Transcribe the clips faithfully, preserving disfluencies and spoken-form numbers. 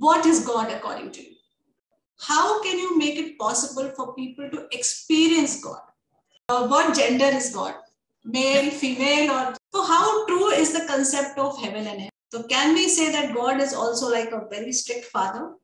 What is God according to you? How can you make it possible for people to experience God? Uh, what gender is God? Male, female, or so how true is the concept of heaven and hell? So can we say that God is also like a very strict father?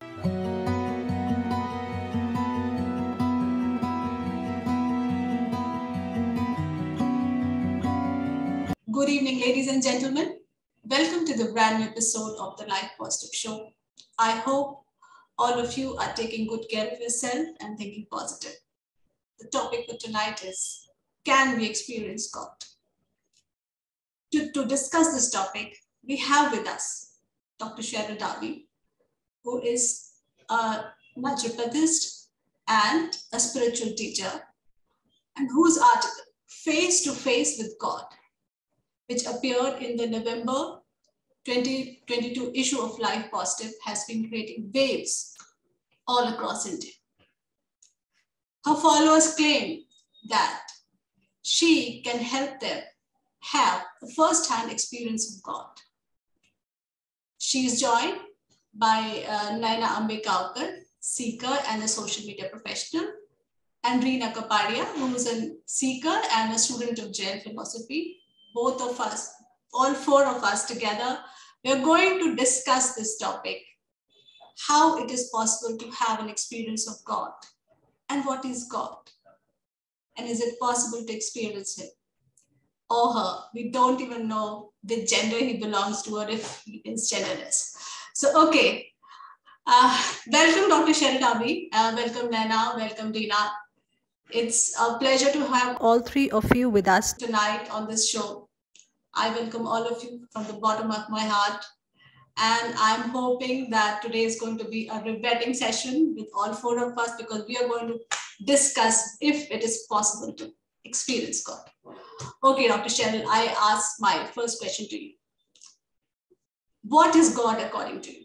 Good evening, ladies and gentlemen. Welcome to the brand new episode of the Life Positive Show. I hope all of you are taking good care of yourself and thinking positive. The topic for tonight is, can we experience God? To, to discuss this topic, we have with us Doctor Cheryl Darby, who is a naturopathist and a spiritual teacher, and whose article, Face to Face with God, which appeared in the November twenty twenty-two issue of Life Positive, has been creating waves all across India. Her followers claim that she can help them have a first-hand experience of God. She is joined by uh, Naina Ambekaukar, seeker and a social media professional, and Reena Kapadia, who is a seeker and a student of Jain philosophy. Both of us, all four of us together, we are going to discuss this topic, how it is possible to have an experience of God, and what is God, and is it possible to experience him or her? We don't even know the gender he belongs to or if he is genderless. So, okay. Uh, welcome, Doctor Cheryl Darby. Uh, welcome, Naina. Welcome, Reena. It's a pleasure to have all three of you with us tonight on this show. I welcome all of you from the bottom of my heart. And I'm hoping that today is going to be a riveting session with all four of us, because we are going to discuss if it is possible to experience God. Okay, Doctor Cheryl, I ask my first question to you. What is God according to you?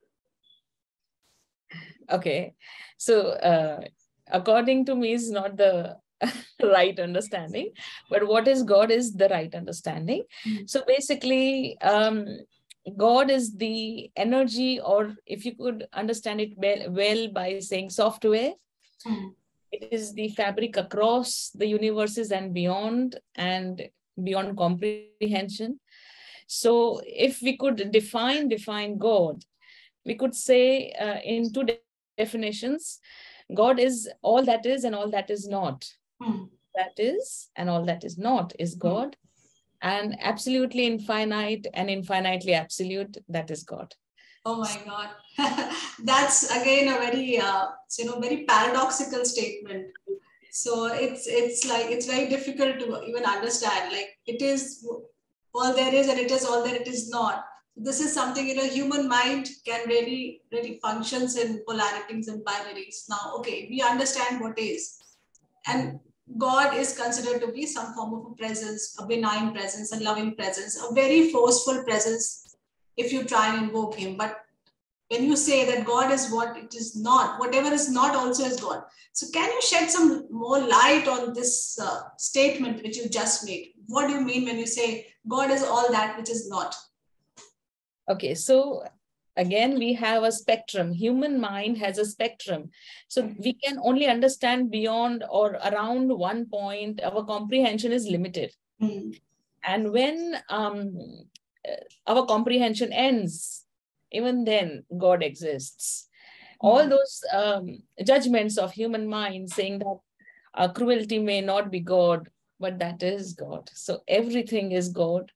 Okay, so uh, according to me is not the right understanding, but what is God is the right understanding. Mm-hmm. So basically, um, God is the energy, or if you could understand it well, well by saying software, mm-hmm. It is the fabric across the universes and beyond, and beyond comprehension. So if we could define, define God, we could say uh, in two definitions, God is all that is and all that is not. Hmm. That is and all that is not is God. Hmm. And absolutely infinite and infinitely absolute, that is God. Oh my God. That's again a very, uh, you know, very paradoxical statement. So it's, it's like, it's very difficult to even understand. Like, it is all there is and it is all that it is not. This is something, you know, human mind can really, really functions in polarities and binaries. Now, okay, we understand what is. And God is considered to be some form of a presence, a benign presence, a loving presence, a very forceful presence if you try and invoke him. But when you say that God is what it is not, whatever is not also is God. So can you shed some more light on this uh, statement which you just made? What do you mean when you say God is all that which is not? Okay, so again, we have a spectrum. Human mind has a spectrum. So we can only understand beyond or around one point. Our comprehension is limited. Mm. And when um, our comprehension ends, even then God exists. Mm. All those um, judgments of human mind saying that uh, cruelty may not be God, but that is God. So everything is God.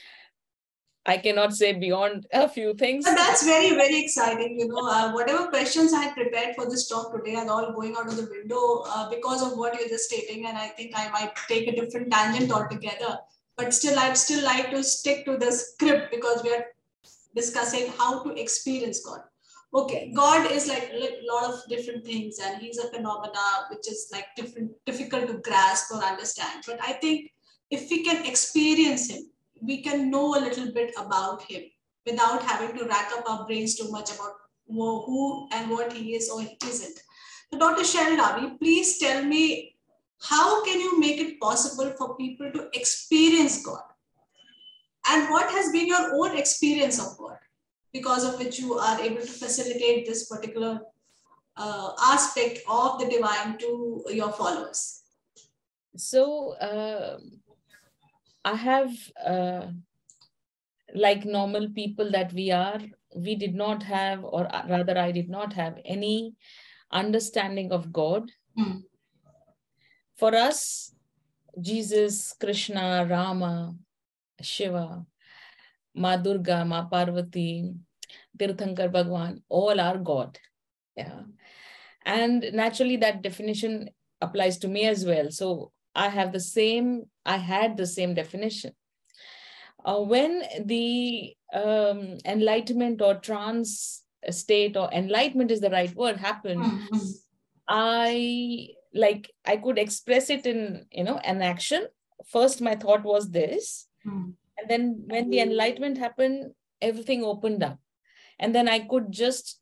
I cannot say beyond a few things. But that's very, very exciting. You know, uh, whatever questions I had prepared for this talk today are all going out of the window uh, because of what you're just stating. And I think I might take a different tangent altogether. But still, I'd still like to stick to the script because we are discussing how to experience God. Okay, God is like a lot of different things, and he's a phenomena which is like different, difficult to grasp or understand. But I think if we can experience him, we can know a little bit about him without having to rack up our brains too much about who and what he is or he isn't. So Doctor Cheryl Darby, please tell me, how can you make it possible for people to experience God? And what has been your own experience of God? because of which you are able to facilitate this particular uh, aspect of the divine to your followers? So uh, I have, uh, like normal people that we are, we did not have, or rather I did not have any understanding of God. Hmm. For us, Jesus, Krishna, Rama, Shiva, Ma Durga, Ma Parvati, Tirthankar Bhagwan, all are God. Yeah. And naturally that definition applies to me as well. So I have the same, I had the same definition. Uh, when the um, enlightenment or trance state, or enlightenment is the right word, happened, Mm-hmm. I like, I could express it in, you know, an action. First, my thought was this. Mm-hmm. And then when the enlightenment happened, everything opened up. And then I could just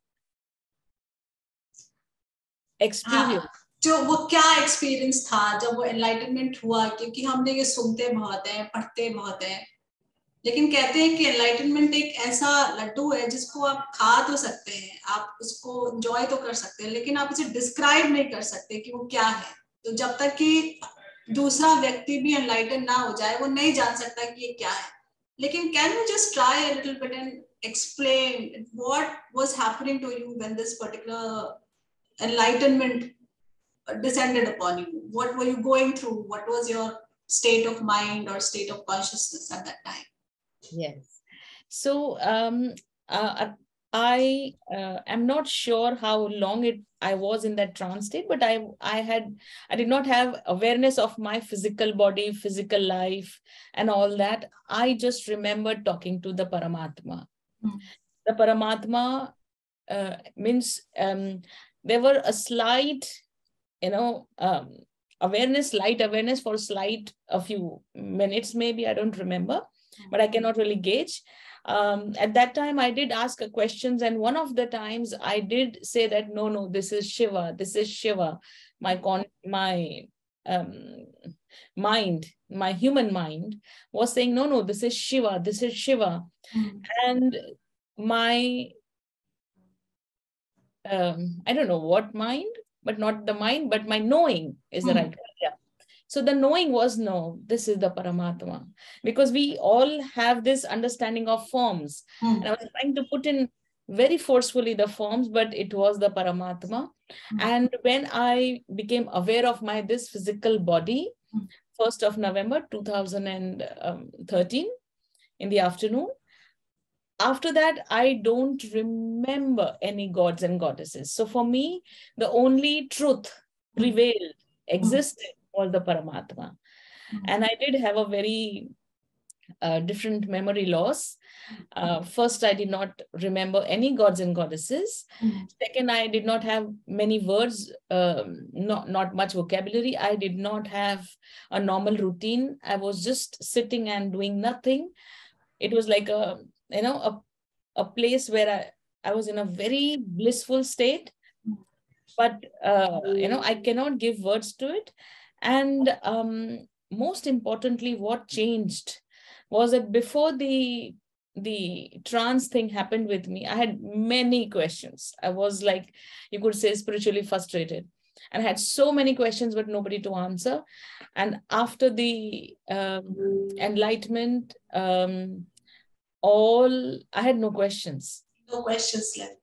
experience. जो वो क्या experience था जब वो enlightenment हुआ? क्योंकि हमने ये सुनते बहुत हैं, पढ़ते बहुत हैं, लेकिन कहते हैं कि एनलाइटनमेंट एक ऐसा लड्डू है जिसको आप खा तो सकते हैं, आप उसको एंजॉय तो कर सकते हैं, लेकिन आप उसे डिस्क्राइब नहीं कर सकते कि वो क्या है. तो जब तक कि दूसरा व्यक्ति भी एनलाइटन ना हो जाए, वो नहीं जान सकता कि ये क्या है. लेकिन can you just try a little bit and explain what was happening to you when this particular enlightenment descended upon you? What were you going through? What was your state of mind or state of consciousness at that time? Yes. So um, uh, I uh, am not sure how long it I was in that trance state, but I I had I did not have awareness of my physical body, physical life, and all that. I just remember talking to the Paramatma. Hmm. The Paramatma uh, means um, there were a slight, you know, um, awareness, light awareness for slight, a few minutes, maybe, I don't remember, but I cannot really gauge. Um, at that time, I did ask questions. And one of the times I did say that, no, no, this is Shiva, this is Shiva. My, con my um, mind, my human mind was saying, no, no, this is Shiva, this is Shiva. Mm. And my, um, I don't know what mind, but not the mind, but my knowing is the Mm. right word. Yeah. So the knowing was, no, this is the Paramatma, because we all have this understanding of forms. Mm. And I was trying to put in very forcefully the forms, but it was the Paramatma. Mm. And when I became aware of my this physical body, Mm. first of November two thousand thirteen in the afternoon, after that, I don't remember any gods and goddesses. So for me, the only truth prevailed, existed, was the Paramatma. And I did have a very uh, different memory loss. Uh, first, I did not remember any gods and goddesses. Mm. Second, I did not have many words, um, not, not much vocabulary. I did not have a normal routine. I was just sitting and doing nothing. It was like a, you know, a, a place where I, I was in a very blissful state, but, uh, you know, I cannot give words to it. And um, most importantly, what changed was that before the the trance thing happened with me, I had many questions. I was like, you could say, spiritually frustrated, and had so many questions, but nobody to answer. And after the um, enlightenment, um, all I had no questions. No questions left.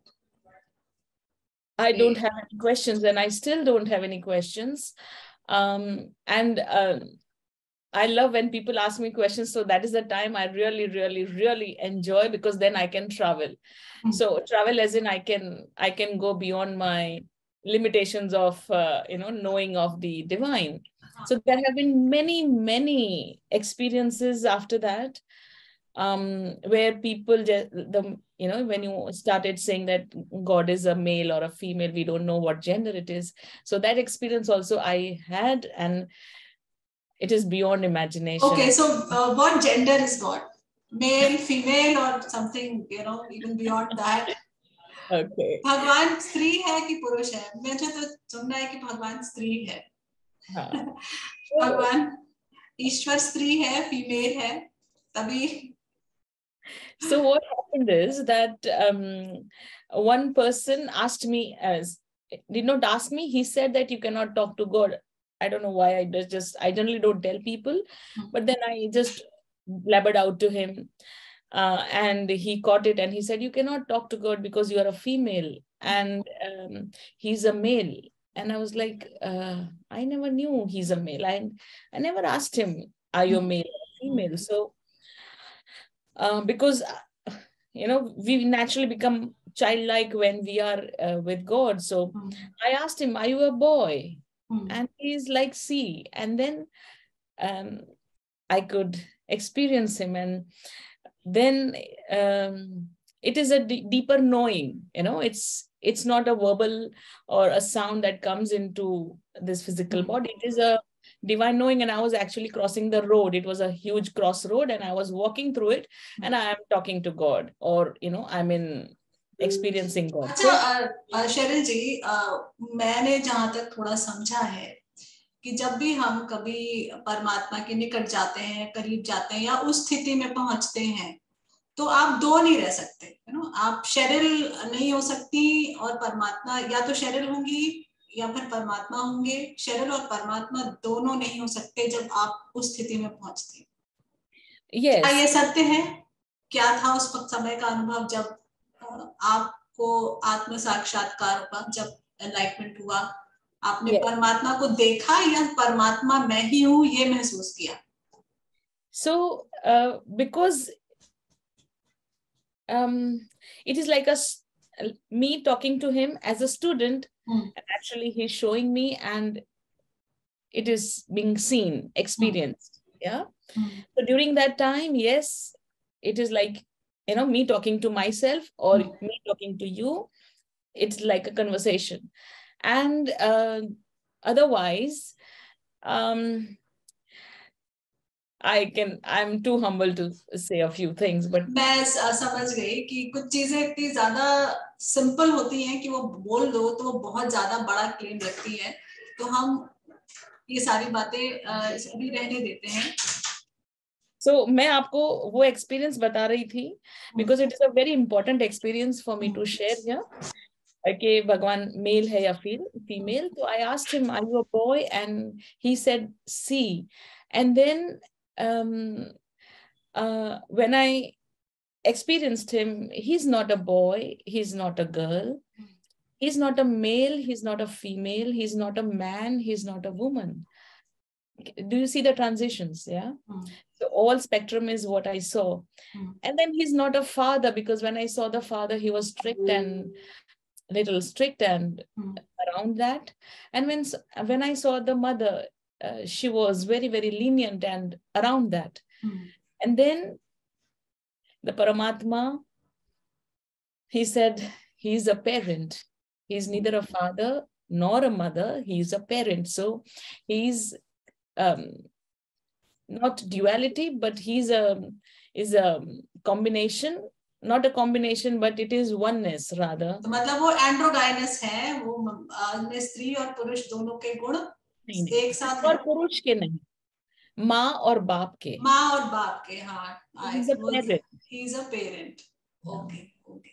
I don't have any questions, and I still don't have any questions. Um, and uh, I love when people ask me questions. So that is the time I really, really, really enjoy, because then I can travel. Mm-hmm. So travel as in I can, I can go beyond my limitations of, uh, you know, knowing of the divine. So there have been many, many experiences after that, um, where people just, the, you know, when you started saying that God is a male or a female, we don't know what gender it is. So that experience also I had, and it is beyond imagination. Okay, so uh, what gender is God? Male, female, or something, you know, even beyond that? Okay. भगवान स्त्री है कि पुरुष है? मुझे तो सुनना है कि भगवान स्त्री है. हाँ. भगवान ईश्वर स्त्री है, फीमेल है, तभी. So what happened is that um, one person asked me, as did not ask me, he said that you cannot talk to God. I don't know why. I just, just I generally don't tell people, but then I just blabbered out to him, uh, and he caught it, and he said, you cannot talk to God because you are a female and um, he's a male. And I was like, uh, I never knew he's a male. I, I never asked him, are you a male or a female? So uh, because you know we naturally become childlike when we are uh, with God. So mm. I asked him, are you a boy? Mm. And he's like, see. And then um, I could experience him, and then um, it is a d- deeper knowing. You know, it's it's not a verbal or a sound that comes into this physical mm. body. It is a divine knowing. And I was actually crossing the road. It was a huge crossroad, and I was walking through it, and I am talking to God, or you know, I'm in experiencing God. अच्छा Sheryl ji, मैंने जहां तक थोड़ा समझा है कि जब भी हम कभी परमात्मा के निकट जाते हैं, करीब जाते हैं या उस स्थिति में पहुंचते हैं, तो आप दो नहीं रह सकते, यू नो, आप शेरिल नहीं हो सकती और परमात्मा, या तो शेरिल होंगी या फिर परमात्मा होंगे। शेरिल और परमात्मा दोनों नहीं हो सकते जब आप उस स्थिति में पहुंचते हैं। yes. क्या ये सत्य है? क्या था उस वक्त समय का अनुभव जब आपको आत्म साक्षात्कार हुआ, जब एनलाइटमेंट हुआ? आपने yes. परमात्मा को देखा या परमात्मा मैं ही हूँ ये महसूस किया? So uh, because um, it is like a me talking to him as a student, hmm. and actually he's showing me, and it is being seen, experienced. Hmm. Yeah. Hmm. So during that time, yes, it is like, you know, me talking to myself or hmm. me talking to you. It's like a conversation. And uh, otherwise, um, I can, I'm too humble to say a few things, but मैं समझ गई कि कुछ चीजें इतनी ज्यादा simple होती हैं कि वो बोल दो तो वो बहुत ज्यादा बड़ा क्लेम रखती है, तो हम ये सारी बातें अभी रहने देते हैं। So मैं आपको वो एक्सपीरियंस बता रही थी, because it is a very important experience for me to share here. कि भगवान मेल है या फिर female. So I asked him, are you a boy? And he said, see. And then um, uh, when I experienced him, he's not a boy, he's not a girl, he's not a male, he's not a female, he's not a man, he's not a woman. Do you see the transitions? Yeah. Mm. So all spectrum is what I saw. Mm. And then he's not a father, because when I saw the father, he was strict mm. and little strict and mm. around that. And when when I saw the mother, uh, she was very, very lenient and around that. Mm. And then the Paramatma, he said, he's a parent. He's neither a father nor a mother. He's a parent. So he's um, not duality, but he's a is a combination. Not a combination, but it is oneness rather. तो मतलब वो एंड्रोगाइनस है, वो स्त्री और पुरुष दोनों के गुण एक साथ और पुरुष के नहीं, माँ और बाप के, माँ और बाप के, हाँ, he is a parent. He is a parent. Okay, okay.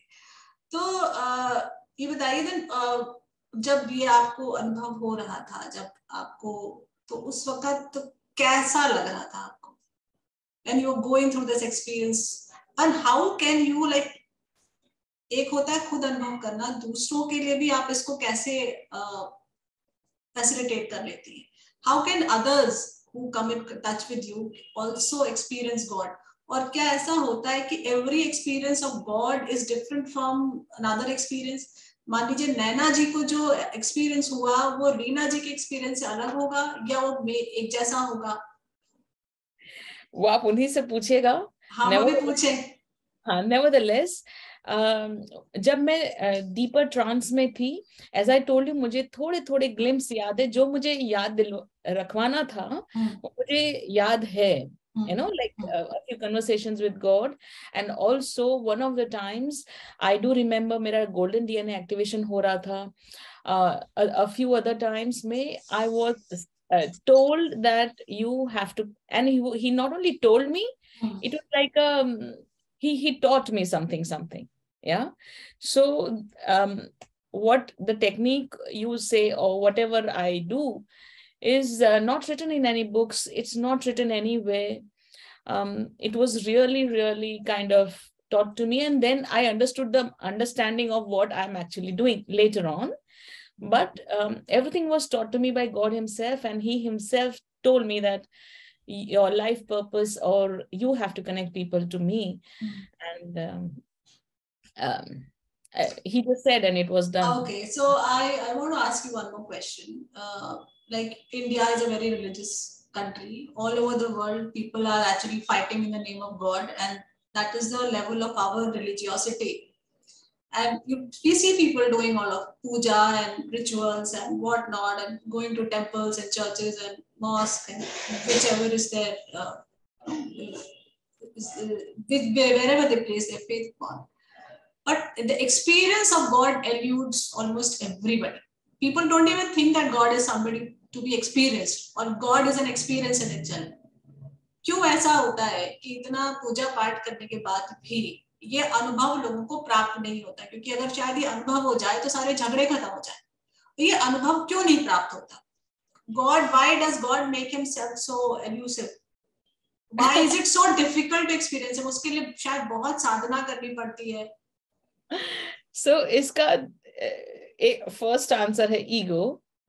तो ये बताइए then, जब ये आपको अनुभव हो रहा था, जब आपको, तो उस वक्त तो कैसा लग रहा था आपको? When you are going through this experience, and how can you like, एक होता है खुद अनुभव करना, दूसरों के लिए भी आप इसको कैसे facilitate कर लेती हैं? How can others who come in touch with you also experience God? और क्या ऐसा होता है कि every experience of God is different from another experience? मान लीजिए नैना जी को जो experience हुआ वो रीना जी के experience से अलग होगा या वो एक जैसा होगा? वो आप उन्हीं से पूछिएगा। हाँ, वो भी पूछे। हाँ, nevertheless, um, जब मैं डीपर uh, ट्रांस में थी, एज आई टोल्ड यू, मुझे थोड़े थोड़े ग्लिम्स याद है, जो मुझे याद दिल रखवाना था वो मुझे याद है, you know, like uh, a few conversations with God. And also one of the times I do remember मेरा golden D N A activation हो रहा था. uh, a, a few other times में I was uh, told that you have to, and he, he not only told me, it was like um he he taught me something something. Yeah. So um, what the technique you say or whatever I do is uh, not written in any books. It's not written anywhere. Um, it was really, really kind of taught to me. And then I understood the understanding of what I'm actually doing later on. But um, everything was taught to me by God himself. And he himself told me that your life purpose, or you have to connect people to me. Mm-hmm. And um, um, uh, he just said, and it was done. Okay, so I, I want to ask you one more question. Uh, like India is a very religious country. All over the world, people are actually fighting in the name of God, and that is the level of our religiosity. And you, we see people doing all of puja and rituals and whatnot, and going to temples and churches and mosques and whichever is there, uh, is, uh, wherever they place their faith upon. But the experience of God eludes almost everybody. People don't even think that God is somebody to be experienced, or God is an experience in itself. क्यों ऐसा होता है कि इतना पूजा पाठ करने के बाद भी ये अनुभव लोगों को प्राप्त नहीं होता? क्योंकि अगर शायद ये अनुभव हो जाए तो सारे झगड़े खत्म हो जाए. तो ये अनुभव क्यों नहीं प्राप्त होता? God, why does God make himself so elusive? Why is it so difficult to experience him? उसके लिए शायद बहुत साधना करनी पड़ती है. So इसका फर्स्ट आंसर है ईगो,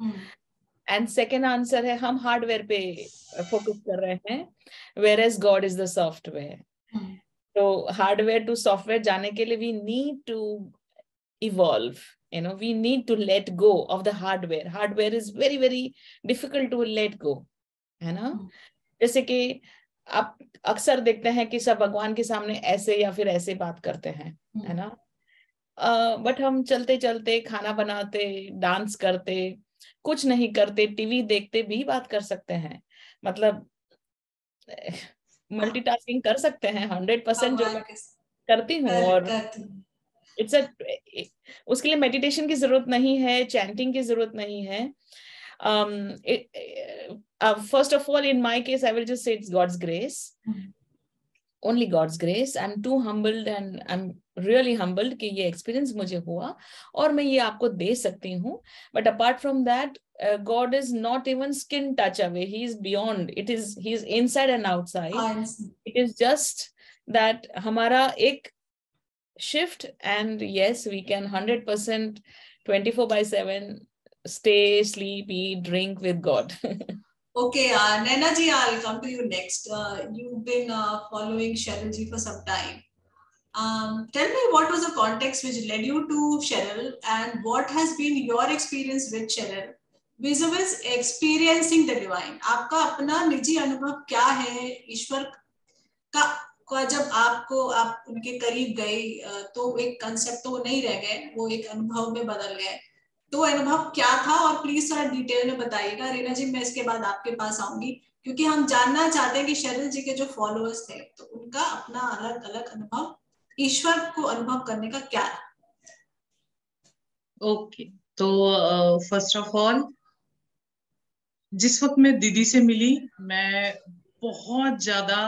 एंड सेकेंड आंसर है हम हार्डवेयर पे फोकस कर रहे हैं, where as God is the software. तो हार्डवेयर टू सॉफ्टवेयर जाने के लिए we need to evolve, you know, we need to let go of the hardware. Hardware is very very difficult to let go, है ना. जैसे कि आप अक्सर देखते हैं कि सब भगवान के सामने ऐसे या फिर ऐसे बात करते हैं, है ना. बट uh, हम चलते चलते, खाना बनाते, डांस करते, कुछ नहीं करते, टीवी देखते भी बात कर सकते हैं. मतलब मल्टीटास्किंग कर सकते हैं. हंड्रेड परसेंट जो मैं करती हूँ, और इट्स अ उसके लिए मेडिटेशन की जरूरत नहीं है, चैंटिंग की जरूरत नहीं है. um it, uh, first of all, in my case, I will just say it's God's grace. Mm-hmm. Only God's grace. I'm too humbled, and I'm really humbled कि ये experience मुझे हुआ और मैं ये आपको दे सकती हूँ. But apart from that, uh, God is not even skin touch away. He is beyond. It is, he is inside and outside. It is just that हमारा एक shift, and yes, we can one hundred percent twenty-four by seven stay, sleep, eat, drink with God. Okay, uh, Naina ji, I'll come to you next. Uh, you've been uh, following Cheryl ji for some time. Um, tell me, what was the context which led you to Cheryl, and what has been your experience with Cheryl vis-a-vis experiencing the divine? आपका अपना निजी अनुभव क्या है ईश्वर का, का जब आपको आप उनके करीब गए तो एक कंसेप्ट तो नहीं रह गए, वो एक अनुभव में बदल गए. तो अनुभव क्या था, और प्लीज थोड़ा डिटेल में बताइएगा. रीना जी, मैं इसके बाद आपके पास आऊंगी, क्योंकि हम जानना चाहते हैं कि शेरिल जी के जो फॉलोअर्स थे तो उनका अपना अलग अलग अनुभव ईश्वर को अनुभव करने का क्या रहा. ओके okay, तो फर्स्ट ऑफ ऑल, जिस वक्त मैं दीदी से मिली, मैं बहुत ज्यादा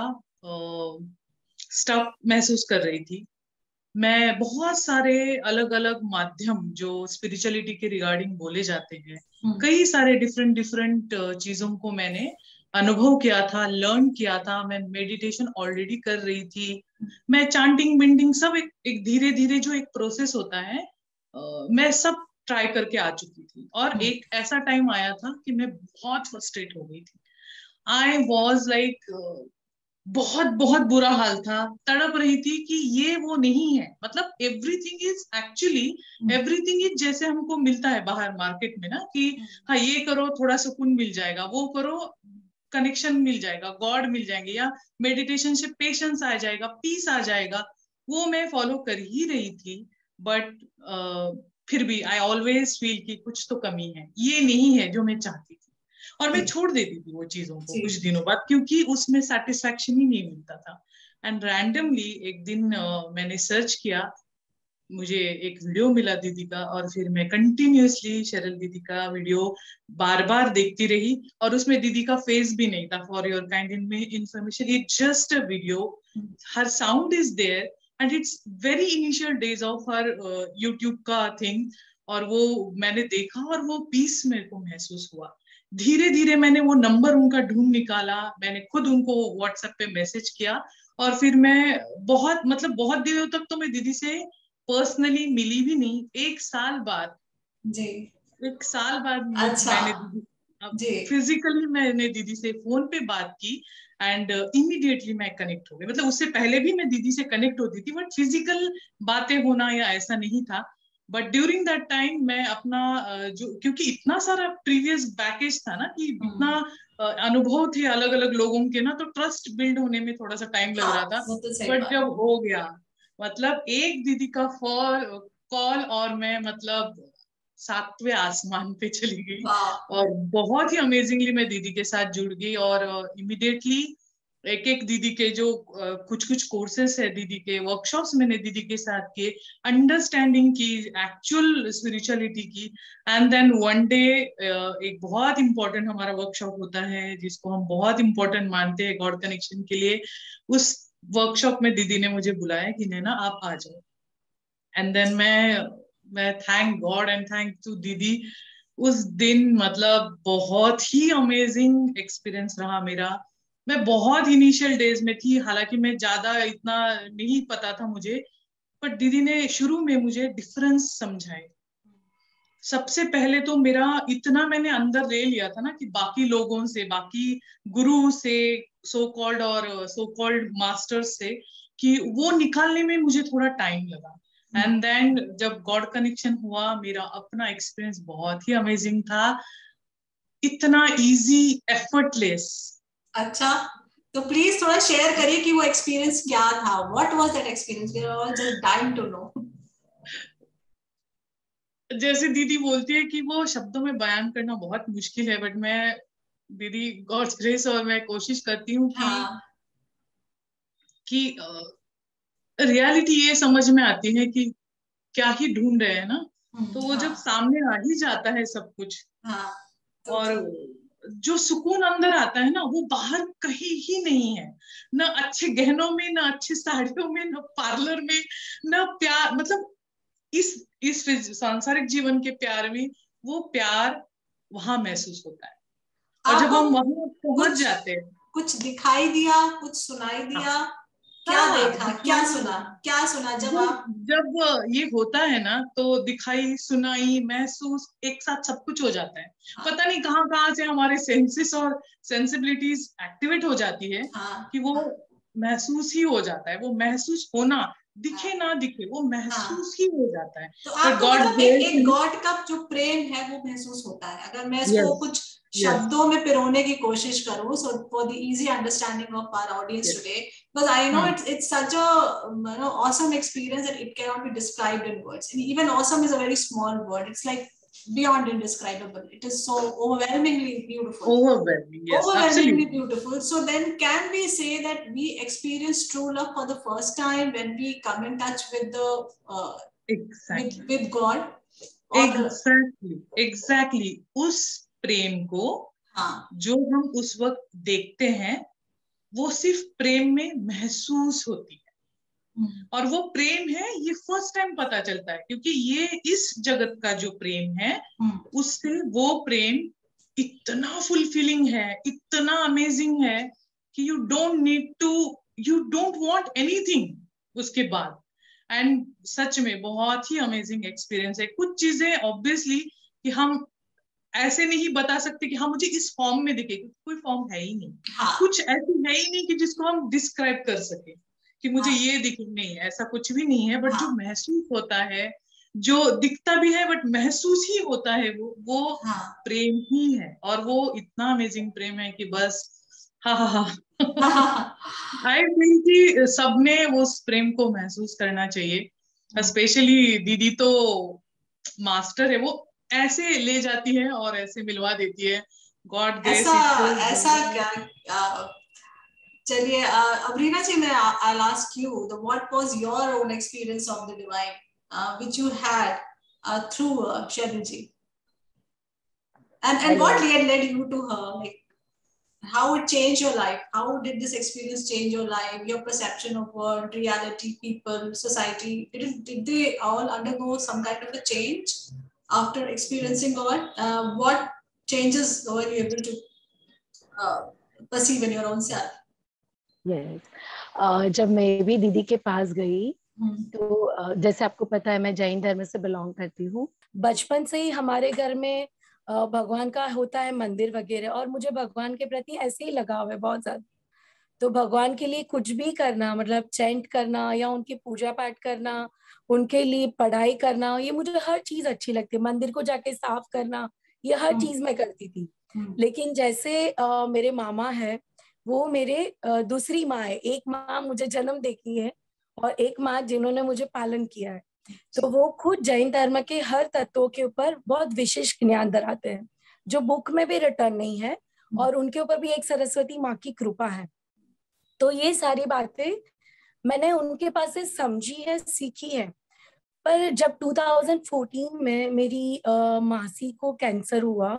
स्टफ महसूस कर रही थी. मैं बहुत सारे अलग अलग माध्यम जो स्पिरिचुअलिटी के रिगार्डिंग बोले जाते हैं, कई सारे डिफरेंट डिफरेंट चीजों को मैंने अनुभव किया था, लर्न किया था. मैं मेडिटेशन ऑलरेडी कर रही थी, मैं चांटिंग बिंटिंग सब एक, एक धीरे धीरे जो एक प्रोसेस होता है, uh, मैं सब ट्राई करके आ चुकी थी. और एक ऐसा टाइम आया था कि मैं बहुत फ्रस्ट्रेट हो गई थी. आई वॉज लाइक बहुत बहुत बुरा हाल था, तड़प रही थी कि ये वो नहीं है. मतलब everything is actually everything is जैसे हमको मिलता है बाहर मार्केट में ना, कि हाँ ये करो थोड़ा सुकून मिल जाएगा, वो करो कनेक्शन मिल जाएगा, गॉड मिल जाएंगे, या मेडिटेशन से पेशेंस आ जाएगा, पीस आ जाएगा. वो मैं फॉलो कर ही रही थी, बट uh, फिर भी आई ऑलवेज फील कि कुछ तो कमी है, ये नहीं है जो मैं चाहती थी. और मैं छोड़ देती थी वो चीजों को कुछ दिनों बाद, क्योंकि उसमें सेटिस्फैक्शन ही नहीं मिलता था. एंड रैंडमली एक दिन uh, मैंने सर्च किया मुझे एक वीडियो मिला दीदी का, और फिर मैं कंटिन्यूअसली शरल दीदी का वीडियो बार बार देखती रही, और उसमें दीदी का फेस भी नहीं था, for your kind information, it just a video, her sound is there, and it's very initial days of her YouTube का थिंग, और वो मैंने देखा और वो पीस मेरे को महसूस हुआ। धीरे धीरे मैंने वो नंबर उनका ढूंढ निकाला, मैंने खुद उनको व्हाट्सएप पे मैसेज किया, और फिर मैं बहुत मतलब बहुत दिनों तक तो मैं दीदी से पर्सनली मिली भी नहीं। एक साल बाद जी एक साल बाद अच्छा मैंने दीदी फिजिकली मैंने दीदी से फोन पे बात की, एंड इमीडिएटली मैं कनेक्ट हो गई। मतलब उससे पहले भी मैं दीदी से कनेक्ट होती थी, बट फिजिकल बातें होना या ऐसा नहीं था। बट ड्यूरिंग दैट टाइम मैं अपना जो, क्योंकि इतना सारा प्रीवियस बैकेज था ना, कि इतना अनुभव थे अलग अलग लोगों के ना, तो ट्रस्ट बिल्ड होने में थोड़ा सा टाइम लग रहा था। बट जब हो गया, मतलब एक दीदी का फॉर कॉल, और मैं मतलब सातवें आसमान पे चली गई, और बहुत ही अमेजिंगली मैं दीदी के साथ जुड़ गई। और इमिडिएटली एक एक दीदी के जो uh, कुछ कुछ कोर्सेस है, दीदी के वर्कशॉप्स मैंने दीदी के साथ किए, अंडरस्टैंडिंग की, एक्चुअल स्पिरिचुअलिटी की। एंड देन वन डे एक बहुत इंपॉर्टेंट हमारा वर्कशॉप होता है, जिसको हम बहुत इंपॉर्टेंट मानते हैं गॉड कनेक्शन के लिए। उस वर्कशॉप में दीदी ने मुझे बुलाया कि नैना आप आ जाओ, एंड देन मैं मैं thank God and thank to दीदी। उस दिन मतलब बहुत ही अमेजिंग एक्सपीरियंस रहा मेरा। मैं बहुत इनिशियल डेज में थी, हालांकि मैं ज्यादा इतना नहीं पता था मुझे, पर दीदी ने शुरू में मुझे डिफरेंस समझाए। सबसे पहले तो मेरा इतना मैंने अंदर ले लिया था ना, कि बाकी लोगों से, बाकी गुरु से, सो कॉल्ड और सो कॉल्ड मास्टर्स से, कि वो निकालने में मुझे थोड़ा टाइम लगा। एंड देन जब गॉड कनेक्शन हुआ, मेरा अपना एक्सपीरियंस बहुत ही अमेजिंग था, इतना इजी, एफर्टलेस। अच्छा, तो प्लीज थोड़ा शेयर करिए कि वो एक्सपीरियंस क्या था। What was that experience? We are all just dying to know. जैसे दीदी बोलती है कि वो शब्दों में बयान करना बहुत मुश्किल है, बट मैं दीदी गॉड्स ग्रेस, और मैं कोशिश करती हूँ कि हाँ। कि रियलिटी ये समझ में आती है कि क्या ही ढूंढ रहे हैं ना, तो वो हाँ। जब सामने आ ही जाता है सब कुछ, हाँ, तो और जो सुकून अंदर आता है ना, वो बाहर कहीं ही नहीं है। ना अच्छे गहनों में, ना अच्छी साड़ियों में, ना पार्लर में, ना प्यार, मतलब इस इस सांसारिक जीवन के प्यार में वो प्यार वहां महसूस होता है। और जब हम वहां पहुंच जाते हैं, कुछ दिखाई दिया, कुछ सुनाई दिया? हाँ, क्या देखा, क्या सुना, क्या सुना जब आप जब ये होता है ना, तो दिखाई, सुनाई, महसूस एक साथ सब कुछ हो जाता है। हाँ। पता नहीं कहाँ कहाँ से हमारे सेंसेस और सेंसिबिलिटीज एक्टिवेट हो जाती है। हाँ। कि वो हाँ। महसूस ही हो जाता है। वो महसूस होना, दिखे ना दिखे, वो महसूस ही हो जाता है। तो आपको मतलब एक एक गॉड का जो प्रेम है वो महसूस होता है। अगर मैं इसको कुछ शब्दों में पिरोने की कोशिश करूं, so for the easy understanding of our audience yes. today, because I know hmm. it's it's such a you know awesome experience that it cannot be described in words. And even awesome is a very small word. It's like beyond indescribable. It is so overwhelmingly beautiful. Overwhelming, yes, overwhelmingly absolutely. beautiful. So then, can we say that we experience true love for the first time when we come in touch with the uh, exactly with, with God? Exactly, exactly. उस प्रेम को हाँ. जो हम उस वक्त देखते हैं, वो सिर्फ प्रेम में महसूस होती है। और वो प्रेम है, ये फर्स्ट टाइम पता चलता है, क्योंकि ये इस जगत का जो प्रेम है, उससे वो प्रेम इतना फुलफिलिंग है, इतना अमेजिंग है, कि you don't need to, you don't want anything उसके बाद। एंड सच में बहुत ही अमेजिंग एक्सपीरियंस है। कुछ चीजें ऑब्वियसली कि हम ऐसे नहीं बता सकते कि हाँ मुझे इस फॉर्म में दिखे, कोई फॉर्म है ही नहीं। हाँ. कुछ ऐसी है ही नहीं कि जिसको हम डिस्क्राइब कर सके कि मुझे हाँ. ये दिखे, नहीं, ऐसा कुछ भी नहीं है। बट हाँ. जो महसूस होता है, जो दिखता भी है बट महसूस ही होता है, वो वो हाँ. प्रेम ही है। और वो इतना अमेजिंग प्रेम है कि बस हाँ हाँ हाँ आई थिंक कि सबने उस प्रेम को महसूस करना चाहिए। स्पेशली दीदी तो मास्टर है, वो ऐसे ले जाती है और ऐसे मिलवा देती है। God grace. ऐसा ऐसा क्या? चलिए अबरीना जी, मैं I'll ask you, the what was your own experience of the divine? uh, which you had uh, through uh, Cheryl ji? And, and what led, led you to her? Like, how it changed your life? How did this experience change your life, your perception of world, reality, people, society? Did, it, did they all undergo some kind of a change after experiencing God? Uh, what changes were you able to uh, perceive in your own self? Yes. uh, जब मैं भी दीदी के पास गई तो uh, जैसे आपको पता है मैं जैन धर्म से बिलोंग करती हूँ। बचपन से ही हमारे घर में uh, भगवान का होता है मंदिर वगैरह, और मुझे भगवान के प्रति ऐसे ही लगाव है बहुत ज्यादा। तो भगवान के लिए कुछ भी करना, मतलब चैंट करना या उनकी पूजा पाठ करना, उनके लिए पढ़ाई करना, ये मुझे हर चीज अच्छी लगती है। मंदिर को जाके साफ करना, ये हर चीज मैं करती थी। लेकिन जैसे uh, मेरे मामा है, वो मेरे uh, दूसरी माँ है। एक माँ मुझे जन्म देखी है और एक माँ जिन्होंने मुझे पालन किया है। तो वो खुद जैन धर्म के हर तत्वों के ऊपर बहुत विशेष ज्ञान धराते हैं, जो बुक में भी रिटर्न नहीं है, और उनके ऊपर भी एक सरस्वती माँ की कृपा है। तो ये सारी बातें मैंने उनके पास से समझी है, सीखी है। पर जब दो हज़ार चौदह में मेरी uh, मासी को कैंसर हुआ,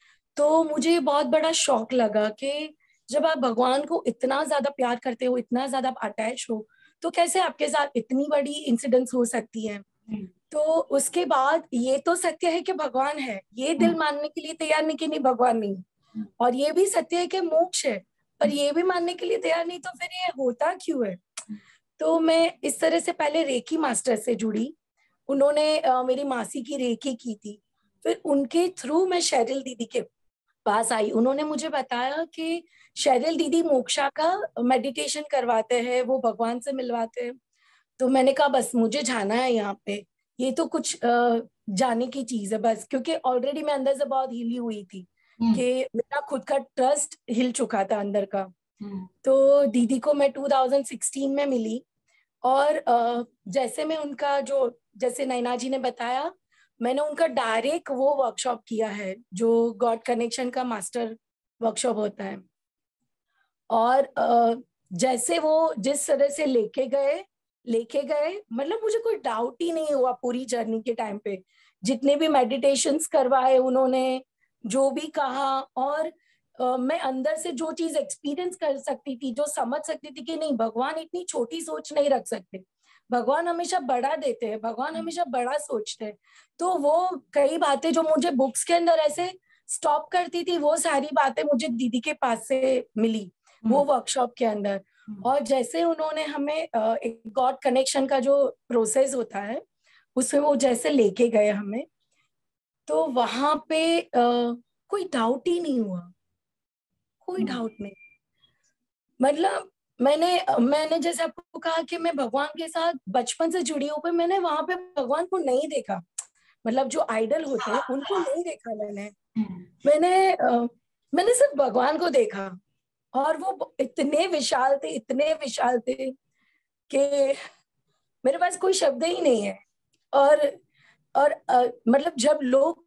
तो मुझे बहुत बड़ा शौक लगा कि जब आप भगवान को इतना ज्यादा प्यार करते हो, इतना ज्यादा आप अटैच हो, तो कैसे आपके साथ इतनी बड़ी इंसिडेंट्स हो सकती है। तो उसके बाद ये तो सत्य है कि भगवान है, ये दिल मानने के लिए तैयार नहीं कि नहीं भगवान नहीं, और ये भी सत्य है कि मोक्ष है, पर ये भी मानने के लिए तैयार नहीं, तो फिर ये होता क्यों है। तो मैं इस तरह से पहले रेकी मास्टर से जुड़ी। उन्होंने uh, मेरी मासी की रेकी की थी। फिर उनके थ्रू मैं शेरिल दीदी के पास आई। उन्होंने मुझे बताया कि शेरिल दीदी मोक्षा का मेडिटेशन करवाते हैं, वो भगवान से मिलवाते हैं। तो मैंने कहा बस मुझे जाना है यहाँ पे, ये तो कुछ आ, जाने की चीज है बस, क्योंकि ऑलरेडी मैं अंदर से बहुत हिली हुई थी कि मेरा खुद का ट्रस्ट हिल चुका था अंदर का। तो दीदी को मैं दो हज़ार सोलह में मिली, और आ, जैसे मैं उनका जो, जैसे नैना जी ने बताया, मैंने उनका डायरेक्ट वो वर्कशॉप किया है जो गॉड कनेक्शन का मास्टर वर्कशॉप होता है। और जैसे वो जिस तरह से लेके गए लेके गए मतलब मुझे कोई डाउट ही नहीं हुआ पूरी जर्नी के टाइम पे। जितने भी मेडिटेशंस करवाए उन्होंने, जो भी कहा, और uh, मैं अंदर से जो चीज एक्सपीरियंस कर सकती थी, जो समझ सकती थी कि नहीं भगवान इतनी छोटी सोच नहीं रख सकते, भगवान हमेशा बड़ा देते हैं, भगवान हमेशा बड़ा सोचते हैं। तो वो कई बातें जो मुझे बुक्स के अंदर ऐसे स्टॉप करती थी, वो सारी बातें मुझे दीदी के पास से मिली वो वर्कशॉप के अंदर। और जैसे उन्होंने हमें एक गॉड कनेक्शन का जो प्रोसेस होता है उसमें वो जैसे लेके गए हमें, तो वहां पे uh, कोई डाउट ही नहीं हुआ, कोई डाउट नहीं। मतलब मैंने मैंने जैसे आपको कहा कि मैं भगवान के साथ बचपन से जुड़ी हूँ, पर मैंने वहां पे भगवान को नहीं देखा, मतलब जो आइडल होते हैं उनको नहीं देखा मैंने मैंने uh, मैंने सिर्फ भगवान को देखा, और वो इतने विशाल थे, इतने विशाल थे कि मेरे पास कोई शब्द ही नहीं है। और और uh, मतलब जब लोग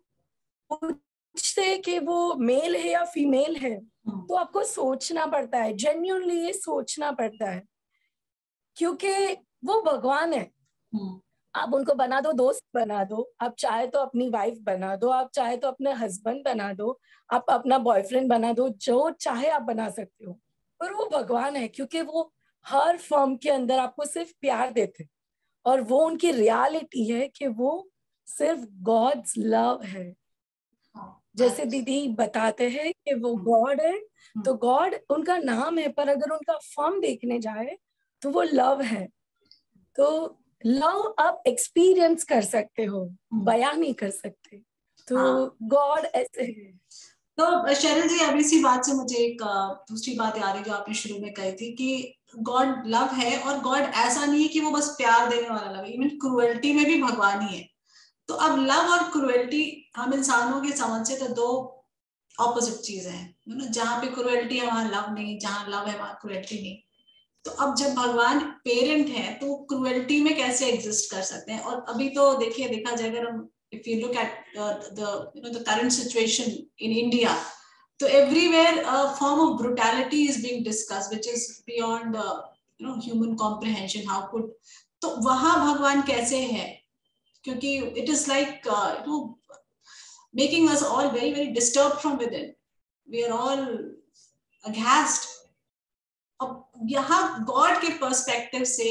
पूछते कि वो मेल है या फीमेल है, तो आपको सोचना पड़ता है, जेन्युइनली ये सोचना पड़ता है, क्योंकि वो भगवान है। आप उनको बना दो, दोस्त बना दो, आप चाहे तो अपनी वाइफ बना दो, आप चाहे तो अपने हस्बैंड बना दो, आप अपना बॉयफ्रेंड बना दो, जो चाहे आप बना सकते हो, पर वो भगवान है, क्योंकि वो हर फॉर्म के अंदर आपको सिर्फ प्यार देते, और वो उनकी रियलिटी है कि वो सिर्फ गॉड्स लव है। जैसे दीदी बताते हैं कि वो गॉड है, तो गॉड उनका नाम है, पर अगर उनका फॉर्म देखने जाए तो वो लव है। तो लव आप एक्सपीरियंस कर सकते हो, बयान नहीं कर सकते। तो गॉड ऐसे है। तो शेरिल जी, अब इसी बात से मुझे एक दूसरी बात याद है जो आपने शुरू में कही थी कि गॉड लव है, और गॉड ऐसा नहीं है कि वो बस प्यार देने वाला लव है, इवन क्रूएल्टी में भी भगवान ही है। तो अब लव और क्रूएल्टी हम इंसानों के समझ से तो दो ऑपोजिट चीजें हैं। जहाँ पे क्रूएल्टी है वहां लव नहीं, जहाँ लव है वहां क्रूएल्टी नहीं। तो अब जब भगवान पेरेंट है तो क्रूएल्टी में कैसे एग्जिस्ट कर सकते हैं? और अभी तो देखिए, देखा जाए अगर हम if you look at uh, the you know the current situation in India, so everywhere a form of brutality is being discussed which is beyond uh, you know human comprehension. How could, तो वहां भगवान कैसे है? क्योंकि it is like uh, you know making us all very very disturbed from within. We are all aghast. अब यहाँ God के perspective से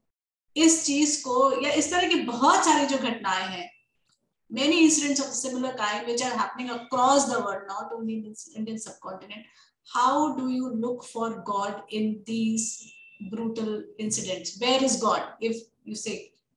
इस चीज को या इस तरह की बहुत सारी जो घटनाएं हैं, many incidents of similar kind which are happening across the world, not only in the Indian subcontinent. How do you look for God in these brutal incidents? Where is God? If you say,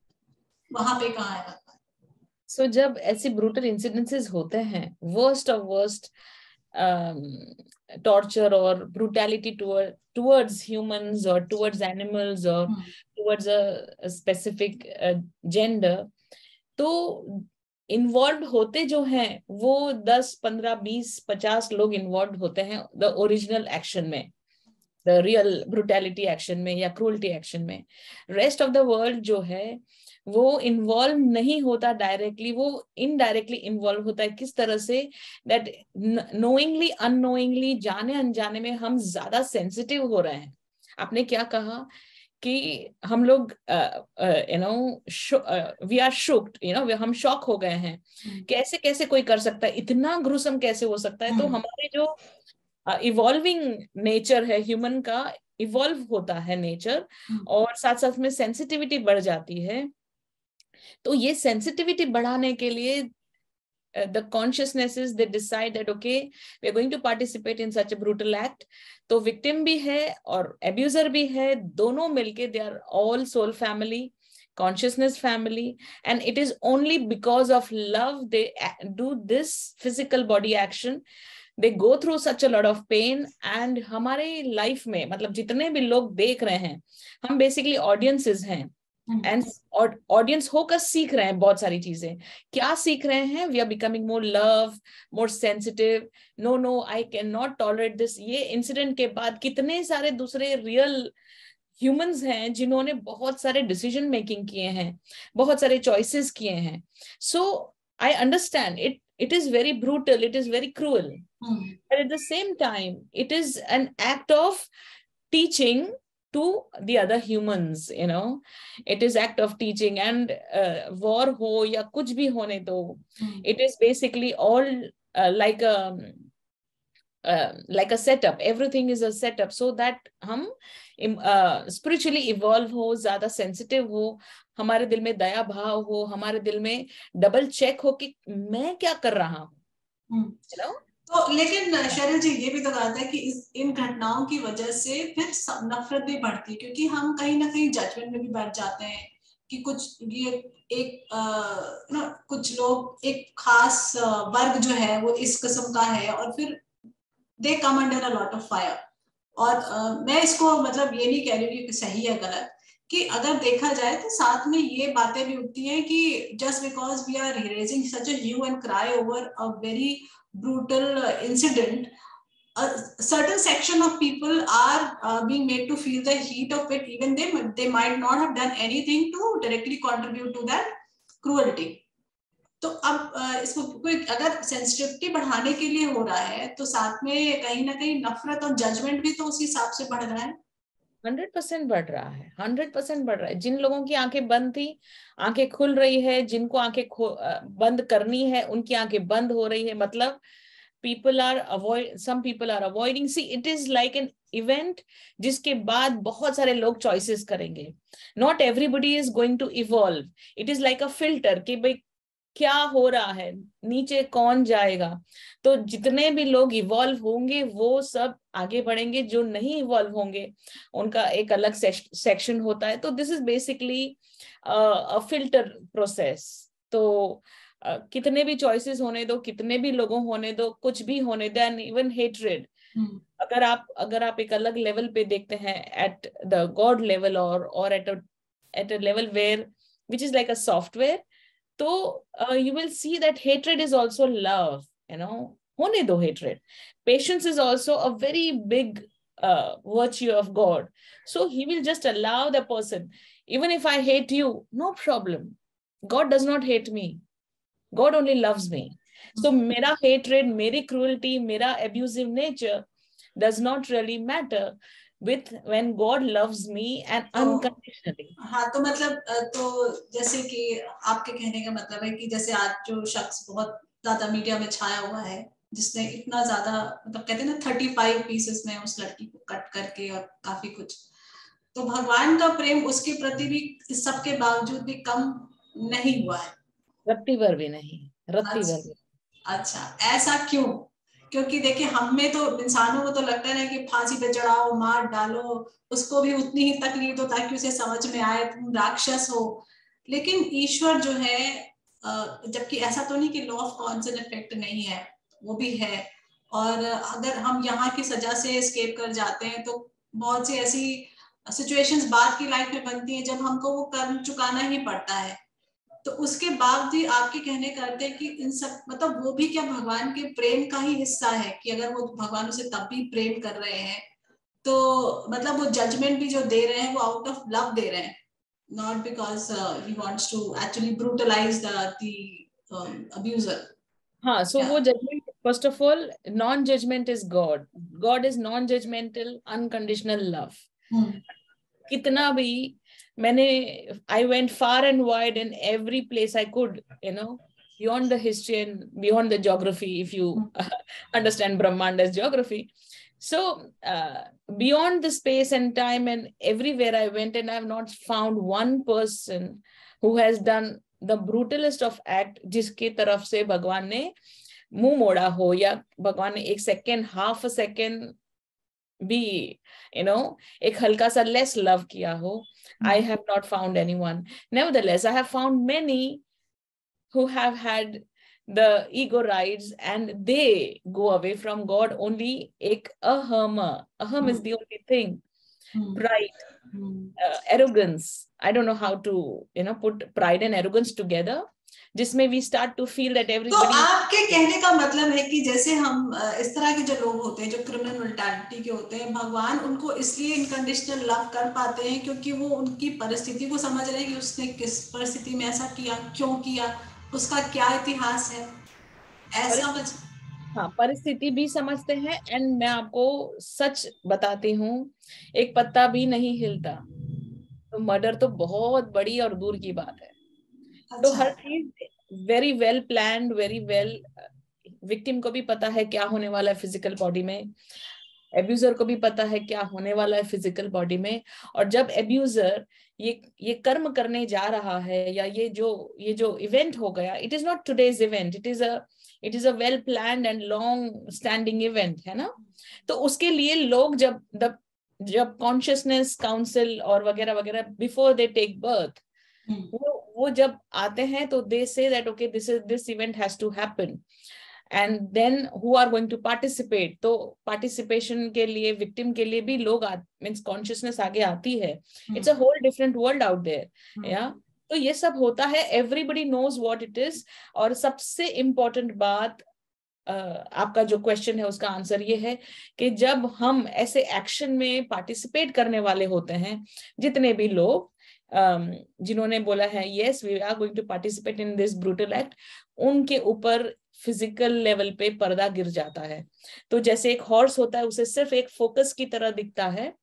वहां पे कहाँ है? So जब ऐसे brutal incidences होते हैं, worst of worst um, torture or brutality toward towards humans or towards animals or hmm. towards a, a specific uh, gender, तो involve होते जो हैं वो दस पंद्रह बीस पचास लोग इन्वॉल्व होते हैं द ओरिजिनल एक्शन में, द रियल ब्रूटैलिटी एक्शन में या क्रूअल्टी एक्शन में. रेस्ट ऑफ द वर्ल्ड जो है वो इन्वॉल्व नहीं होता डायरेक्टली, वो इनडायरेक्टली इन्वॉल्व होता है. किस तरह से? दैट नोइंगली अननोइंगली, जाने अनजाने में हम ज्यादा सेंसिटिव हो रहे हैं. आपने क्या कहा कि हम लोग you know we are shocked, you know हम शॉक हो गए हैं. hmm. कैसे कैसे कोई कर सकता है, इतना ग्रुसम कैसे हो सकता है? hmm. तो हमारे जो इवॉल्विंग uh, नेचर है ह्यूमन का, इवॉल्व होता है नेचर, hmm. और साथ साथ में सेंसिटिविटी बढ़ जाती है. तो ये सेंसिटिविटी बढ़ाने के लिए Uh, the consciousnesses, they decide that okay, we are going to participate in such a brutal act. तो victim भी है और abuser भी है, दोनों मिलके they are all soul family, consciousness family, and it is only because of love they do this physical body action. They go through such a lot of pain. And हमारे life में मतलब जितने भी लोग देख रहे हैं, हम basically audiences हैं. एंड ऑडियंस होकर सीख रहे हैं बहुत सारी चीजें. क्या सीख रहे हैं? We are becoming more love, more sensitive. No no I can not tolerate this. ये इंसिडेंट के बाद कितने सारे दूसरे रियल ह्यूमंस हैं जिन्होंने बहुत सारे डिसीजन मेकिंग किए हैं, बहुत सारे चॉइसेस किए हैं. So I understand it. It is very brutal, it is very cruel, hmm. but at the same time it is an act of teaching to the other humans, you know. It is act of teaching. And uh, war ho ya kuch bhi hone do, mm. it is basically all uh, like a uh, like a setup. Everything is a setup so that hum uh, spiritually evolve ho, zyada sensitive ho, हमारे दिल में दया भाव हो, हमारे दिल में double check हो कि मैं क्या कर रहा हूँ, you know. तो लेकिन शैरल जी ये भी तो बात है कि इस इन घटनाओं की वजह से फिर नफरत भी बढ़ती है, क्योंकि हम कहीं ना कहीं जजमेंट में भी बैठ जाते हैं कि कुछ ये एक आ, ना कुछ लोग एक खास वर्ग जो है वो इस किस्म का है और फिर they come under a lot of fire. और आ, मैं इसको मतलब ये नहीं कह रही कि सही है गलत, कि अगर देखा जाए तो साथ में ये बातें भी उठती हैं कि just because we are raising such a hue and cry over a very brutal uh, incident, a certain section of people are uh, being made to feel the heat of it, even they they might not have done anything to directly contribute to that cruelty. तो अब uh, इसको कोई अगर sensitivity बढ़ाने के लिए हो रहा है तो साथ में कहीं ना कहीं नफरत और जजमेंट भी तो उसी हिसाब से बढ़ रहा है. हंड्रेड परसेंट बढ़ रहा है, हंड्रेड परसेंट बढ़ रहा है. जिन लोगों की आंखें बंद थी, आंखें खुल रही है. जिनको आंखें बंद करनी है उनकी आंखें बंद हो रही है. मतलब people are avoid some people are avoiding. See, it is like an event जिसके बाद बहुत सारे लोग choices करेंगे. Not everybody is going to evolve. It is like a filter कि भाई क्या हो रहा है, नीचे कौन जाएगा. तो जितने भी लोग इवॉल्व होंगे वो सब आगे बढ़ेंगे. जो नहीं इवॉल्व होंगे उनका एक अलग सेक्शन होता है. तो this is basically a filter process. तो uh, कितने भी चॉइसेस होने दो, कितने भी लोगों होने दो, कुछ भी होने दो, एंड इवन हेट्रेड. अगर आप अगर आप एक अलग लेवल पे देखते हैं, एट द गॉड लेवल और और at at a level where which is like a software, तो uh, you will see that hatred is also love, you know. Hone do hatred. Patience is also a very big uh, virtue of God. So he will just allow the person, even if I hate you, no problem. God does not hate me. God only loves me. So mera hatred, meri cruelty, mera abusive nature does not really matter. with when God loves me and तो, unconditionally. हाँ, तो मतलब तो जैसे कि आपके कहने का मतलब है कि जैसे आज जो शख्स बहुत ज्यादा मीडिया में छाया हुआ है, जिसने इतना ज्यादा मतलब कहते हैं ना थर्टी फाइव पीसेस में उस लड़की को कट करके और काफी कुछ, तो भगवान का प्रेम उसके प्रति भी इस सब के बावजूद भी कम नहीं हुआ है, रत्ती भर भी नहीं, रत्ती भर भी। अच्छा, ऐसा क्यों? क्योंकि देखिए हम में तो इंसानों को तो लगता है ना कि फांसी पे चढ़ाओ, मार डालो, उसको भी उतनी ही तकलीफ दो ताकि उसे समझ में आए तुम राक्षस हो। लेकिन ईश्वर जो है, जबकि ऐसा तो नहीं कि law of cause and effect नहीं है, वो भी है, और अगर हम यहाँ की सजा से एस्केप कर जाते हैं तो बहुत सी ऐसी सिचुएशंस बाद की लाइफ में बनती हैं जब हमको वो कर्म चुकाना ही पड़ता है। तो उसके बाद भी आपके कहने करते हैं कि इन सब मतलब वो भी क्या भगवान के प्रेम का ही हिस्सा है कि अगर वो भगवान उसे तब भी प्रेम कर रहे हैं तो मतलब वो जजमेंट भी जो दे रहे हैं वो आउट ऑफ लव दे रहे हैं, not because he wants to actually brutalize the abuser. हाँ, so वो judgment, first of all, non-judgment is God. God is non-judgmental, unconditional love. hmm. कितना भी मैंने I went far and wide in every place I could, you know, beyond the history and beyond the geography, if you uh, understand Brahmand as geography. So uh, beyond the space and time and everywhere I went, and I have not found one person who has done the brutalest of act जिसके तरफ से भगवान ने मुंह मोड़ा हो या भगवान ने एक सेकेंड हाफ अ सेकेंड भी you know एक हल्का सा less love किया हो. I have not found anyone. Nevertheless, I have found many who have had the ego rides and they go away from God only एक aham. Aham is the only thing. Pride, uh, arrogance. I don't know how to you know put pride and arrogance together, जिसमें we start to feel that everybody. तो आपके कहने का मतलब है कि जैसे हम इस तरह के जो लोग होते हैं जो क्रिमिनल मेंटालिटी के होते हैं, भगवान उनको इसलिए इनकंडीशनल लव कर पाते हैं क्योंकि वो उनकी परिस्थिति को समझ रहे हैं कि उसने किस परिस्थिति में ऐसा किया, क्यों किया, उसका क्या इतिहास है, ऐसा बच... हाँ, परिस्थिति भी समझते हैं। एंड मैं आपको सच बताती हूँ, एक पत्ता भी नहीं हिलता तो मर्डर तो बहुत बड़ी और दूर की बात है। अच्छा। तो हर चीज very well planned, very well, victim को भी पता है क्या होने वाला है फिजिकल बॉडी में, एब्यूजर को भी पता है क्या होने वाला है फिजिकल बॉडी में। और जब एब्यूजर ये ये कर्म करने जा रहा है या ये जो ये जो इवेंट हो गया, it is not today's event, it is a it is a well planned and long standing event, है ना। तो उसके लिए लोग जब जब जब कॉन्शियसनेस काउंसिल और वगैरह वगैरह बिफोर दे टेक बर्थ, वो वो जब आते हैं तो they say that okay this is this event has to happen and then who are going to participate. तो पार्टिसिपेशन के लिए विक्टिम के लिए भी लोग मीन्स कॉन्शियसनेस आगे आती है। It's a whole different world out there, या तो ये सब होता है, everybody knows what it is. और सबसे इम्पोर्टेंट बात, Uh, आपका जो क्वेश्चन है उसका आंसर ये है कि जब हम ऐसे एक्शन में पार्टिसिपेट करने वाले होते हैं, जितने भी लोग um, जिन्होंने बोला है yes we are going to participate in this brutal act, उनके ऊपर फिजिकल लेवल पे पर्दा गिर जाता है। तो जैसे एक हॉर्स होता है, उसे सिर्फ एक फोकस की तरह दिखता है,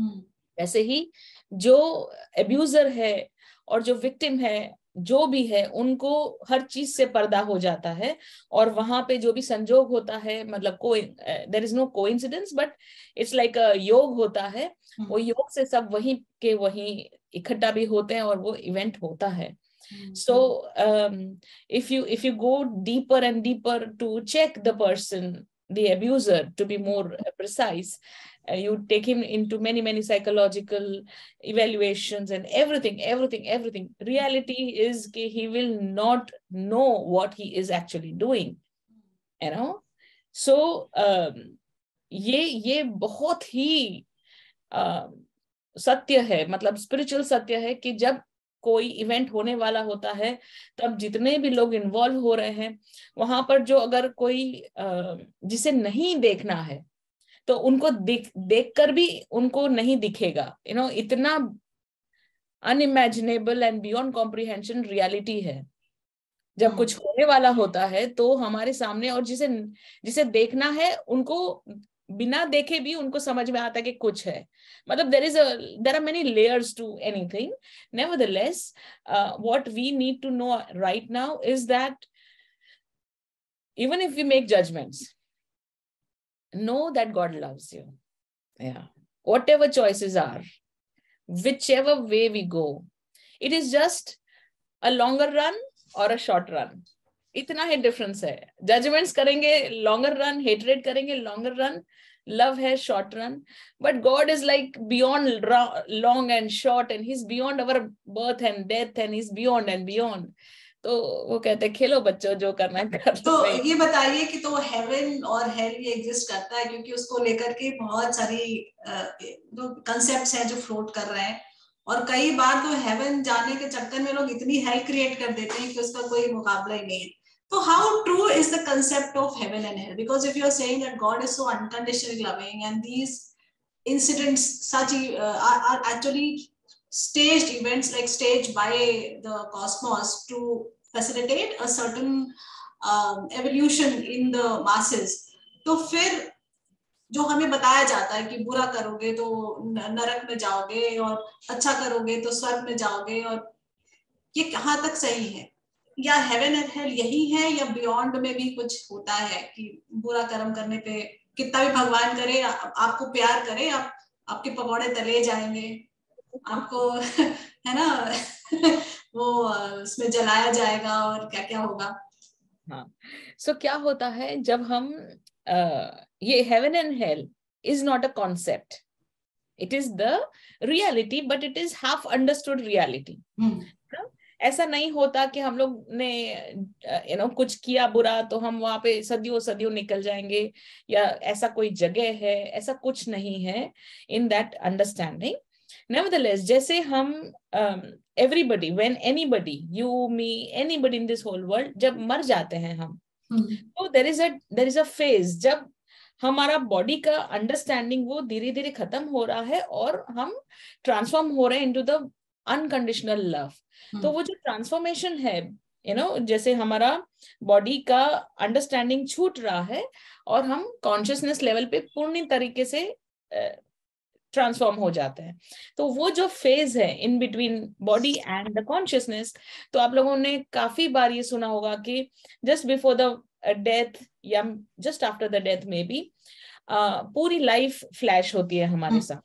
वैसे ही जो एब्यूजर है और जो विक्टिम है जो भी है, उनको हर चीज से पर्दा हो जाता है। और वहां पे जो भी संजोग होता है, मतलब कोई there is no coincidence but it's like a योग होता है, वो योग से सब वहीं के वहीं इकट्ठा भी होते हैं और वो इवेंट होता है। So um, if you if you go deeper and deeper to check the person, the abuser, to be more precise, uh, you take him into many many psychological evaluations and everything everything everything. Reality is that he will not know what he is actually doing, you know. So um, ये ये बहुत ही uh, सत्य है, मतलब spiritual सत्य है कि जब कोई इवेंट होने वाला होता है तब जितने भी लोग इन्वॉल्व हो रहे हैं वहां पर, जो अगर कोई जिसे नहीं देखना है तो उनको दिख देखकर भी उनको नहीं दिखेगा, यू नो, इतना unimaginable and beyond comprehension reality है। जब कुछ होने वाला होता है तो हमारे सामने, और जिसे जिसे देखना है उनको बिना देखे भी उनको समझ में आता है कि कुछ है. मतलब there is a there are many layers to anything. Nevertheless, uh, what we need to know right now is that even if we make judgments, know that God loves you. Yeah. Whatever choices are, whichever way we go, it is just a longer run or a short run. इतना ही difference है. Judgments करेंगे longer run, hatred करेंगे longer run, love है short run. But God is like beyond long and short, and he is beyond our birth and death, and he is beyond and beyond. तो वो कहते हैं खेलो बच्चों, जो करना है कर. तो ये बताइए कि तो हेवन और हेल ये एग्जिस्ट करता है, क्योंकि उसको लेकर के बहुत सारी जो कंसेप्ट्स हैं जो फ्लोट कर रहे हैं, और कई बार तो हेवन जाने के चक्कर में लोग इतनी हेल क्रिएट कर देते हैं कि उसका कोई मुकाबला ही नहीं है. So how true is the concept of heaven and hell? Because if you are saying that God is so unconditionally loving, and these incidents such uh, are, are actually staged events, like staged by the cosmos to facilitate a certain um, evolution in the masses, तो फिर जो हमें बताया जाता है कि बुरा करोगे तो नरक में जाओगे और अच्छा करोगे तो स्वर्ग में जाओगे, और ये कहाँ तक सही है? या हेवन एंड हेल यही है, या बियॉन्ड में भी कुछ होता है कि बुरा कर्म करने पे कितना भी भगवान करे, आ, आपको प्यार करे, आप आपके पकौड़े तले जाएंगे, आपको है ना वो उसमें जलाया जाएगा और क्या क्या होगा. हाँ. सो so, क्या होता है जब हम uh, ये heaven and hell is not a concept, it is the reality, but it is half understood reality. ऐसा नहीं होता कि हम लोग ने यू नो कुछ किया बुरा तो हम वहां पे सदियों सदियों निकल जाएंगे, या ऐसा कोई जगह है, ऐसा कुछ नहीं है इन दैट अंडरस्टैंडिंग. नेवरदलेस, जैसे हम everybody, when anybody, you me, anybody in this whole world, जब मर जाते हैं हम, तो there is a there is a phase जब हमारा बॉडी का अंडरस्टैंडिंग वो धीरे धीरे खत्म हो रहा है और हम ट्रांसफॉर्म हो रहे हैं इनटू द अनकंडीशनल लव. तो वो जो ट्रांसफॉर्मेशन है, यू नो, जैसे हमारा बॉडी का अंडरस्टैंडिंग छूट रहा है और हम कॉन्शियसनेस लेवल पे पूर्ण तरीके से ट्रांसफॉर्म हो जाते हैं. तो वो जो फेज है in between body and the consciousness, तो आप लोगों ने काफी बार ये सुना होगा कि जस्ट बिफोर द डेथ या जस्ट आफ्टर द डेथ में भी पूरी लाइफ फ्लैश होती है हमारे साथ.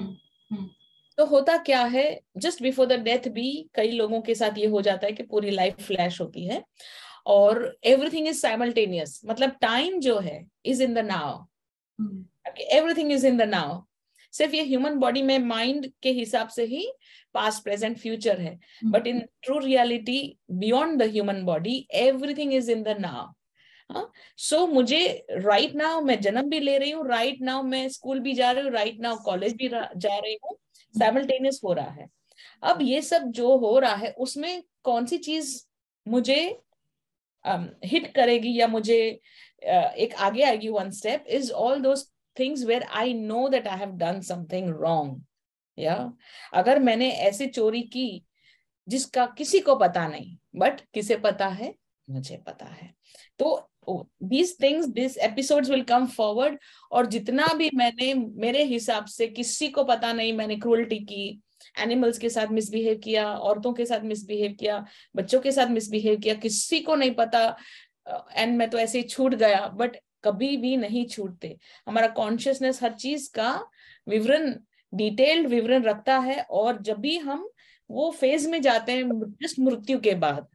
तो होता क्या है, जस्ट बिफोर द डेथ भी कई लोगों के साथ ये हो जाता है कि पूरी लाइफ फ्लैश होती है और एवरीथिंग इज साइमल्टेनियस. मतलब टाइम जो है is in the now, everything is in the now. सिर्फ ये ह्यूमन बॉडी में माइंड के हिसाब से ही पास्ट प्रेजेंट फ्यूचर है, but in true reality beyond the human body everything is in the now. हाँ, सो मुझे राइट right नाउ मैं जन्म भी ले रही हूँ, राइट right नाउ मैं स्कूल भी जा रही हूँ, राइट नाउ कॉलेज भी जा रही हूँ, साइमल्टेनियस हो रहा है. अब ये सब जो हो रहा है उसमें कौन सी चीज मुझे हिट um, करेगी या मुझे uh, एक आगे आएगी one step, is all those things where I know that I have done something wrong. या अगर मैंने ऐसी चोरी की जिसका किसी को पता नहीं, बट किसे पता है, मुझे पता है. तो these things, these episodes will come forward, और जितना भी मैंने, मेरे हिसाब से किसी को पता नहीं मैंने क्रूअल्टी की, एनिमल्स के साथ मिसबिहेव किया, औरतों के साथ मिसबिहेव किया, बच्चों के साथ मिसबिहेव किया, किसी को नहीं पता, एंड मैं तो ऐसे ही छूट गया. बट कभी भी नहीं छूटते. हमारा कॉन्शियसनेस हर चीज का विवरण, डिटेल्ड विवरण रखता है, और जब भी हम वो फेज में जाते हैं जस्ट मृत्यु के बाद,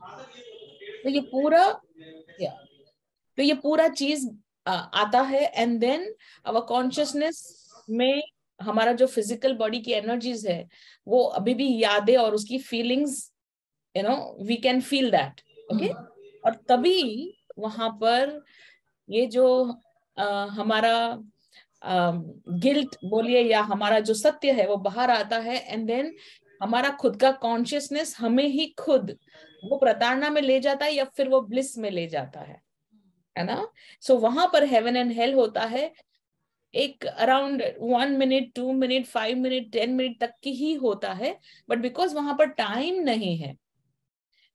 तो ये पूरा तो ये पूरा चीज आता है. एंड देन अवर कॉन्शियसनेस में हमारा जो फिजिकल बॉडी की एनर्जीज है वो अभी भी यादें और उसकी feelings, you know, we can feel that. Okay, और तभी वहां पर ये जो uh, हमारा गिल्ट uh, बोलिए या हमारा जो सत्य है वो बाहर आता है. एंड देन हमारा खुद का कॉन्शियसनेस हमें ही खुद वो प्रताड़ना में ले जाता है या फिर वो ब्लिस में ले जाता है, है ना. सो so, वहां पर हेवन एंड हेल होता है. एक around one minute, two minute, five minute, ten minute तक की ही होता है, बट बिकॉज वहां पर टाइम नहीं है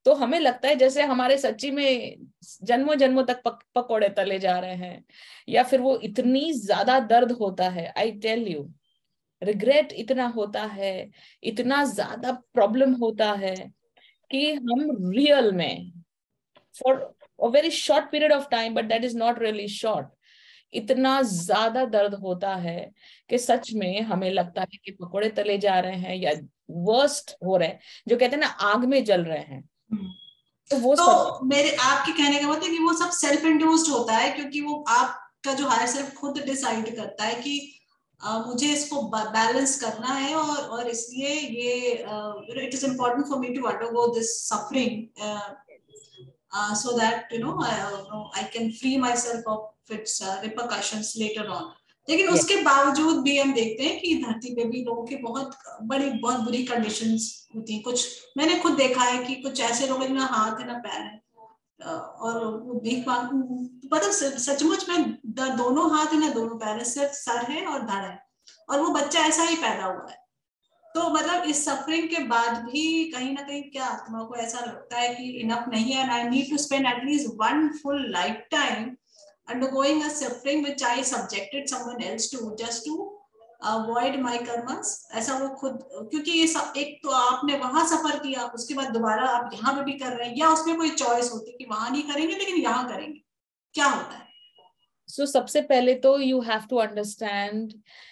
तो हमें लगता है जैसे हमारे सच्ची में जन्मों जन्मों तक पक, पकौड़े तले जा रहे हैं, या फिर वो इतनी ज्यादा दर्द होता है, आई टेल यू, रिग्रेट इतना होता है, इतना ज्यादा प्रॉब्लम होता है कि हम रियल में for a very short period of time, but that is not really short, इतना ज्यादा दर्द होता है कि सच में हमें लगता है कि पकोड़े तले जा रहे हैं या वर्स्ट हो रहे हैं, जो कहते हैं ना आग में जल रहे हैं। तो वो तो मेरे आपके कहने का मतलब है कि वो सब सेल्फ इंड्यूस्ड होता है, क्योंकि वो आपका जो हायर सेल्फ खुद डिसाइड करता है कि uh, मुझे इसको बैलेंस करना है, और और इसलिए ये it is important for me to undergo this suffering so that you know I can free myself of its repercussions later on. लेकिन yes. उसके बावजूद भी हम देखते हैं कि धरती पे भी लोगों की बहुत बड़ी बहुत बुरी कंडीशंस होती हैं। कुछ मैंने खुद देखा है कि कुछ ऐसे लोग ना हाथ है ना पैर है और वो भीख मांग, मतलब सचमुच में दोनों हाथ है ना दोनों पैर है, सिर्फ सर है और धड़ है, और वो बच्चा ऐसा ही पैदा हुआ है। तो मतलब इस सफरिंग के बाद भी कहीं ना कहीं क्या आत्मा को ऐसा लगता है कि इनफ नहीं है, and I need to spend at least one full life time undergoing a suffering which I subjected someone else to just to avoid my karmas। ऐसा वो खुद, क्योंकि ये सब एक तो आपने वहां सफर किया, उसके बाद दोबारा आप यहाँ पे भी कर रहे हैं, या उसमें कोई चॉइस होती कि वहां नहीं करेंगे लेकिन यहाँ करेंगे, क्या होता है? सो so, सबसे पहले तो यू हैव टू अंडरस्टैंड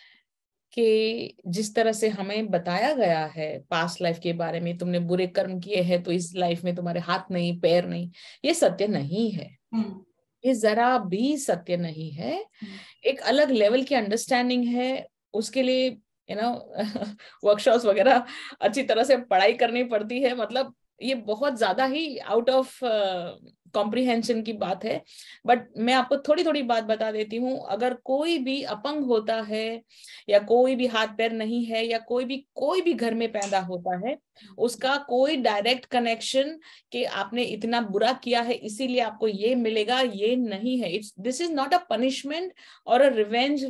कि जिस तरह से हमें बताया गया है पास्ट लाइफ के बारे में, तुमने बुरे कर्म किए हैं तो इस लाइफ में तुम्हारे हाथ नहीं पैर नहीं, ये सत्य नहीं है। hmm. ये जरा भी सत्य नहीं है। एक अलग लेवल की अंडरस्टैंडिंग है, उसके लिए यू नो वर्कशॉप्स वगैरह अच्छी तरह से पढ़ाई करनी पड़ती है। मतलब ये बहुत ज्यादा ही आउट ऑफ कॉम्प्रिहेंशन की बात है। बट मैं आपको थोड़ी थोड़ी बात बता देती हूँ। अगर कोई भी अपंग होता है, या कोई भी हाथ पैर नहीं है, या कोई भी कोई भी घर में पैदा होता है, उसका कोई डायरेक्ट कनेक्शन कि आपने इतना बुरा किया है इसीलिए आपको ये मिलेगा, ये नहीं है। It's this is not a punishment or a revenge.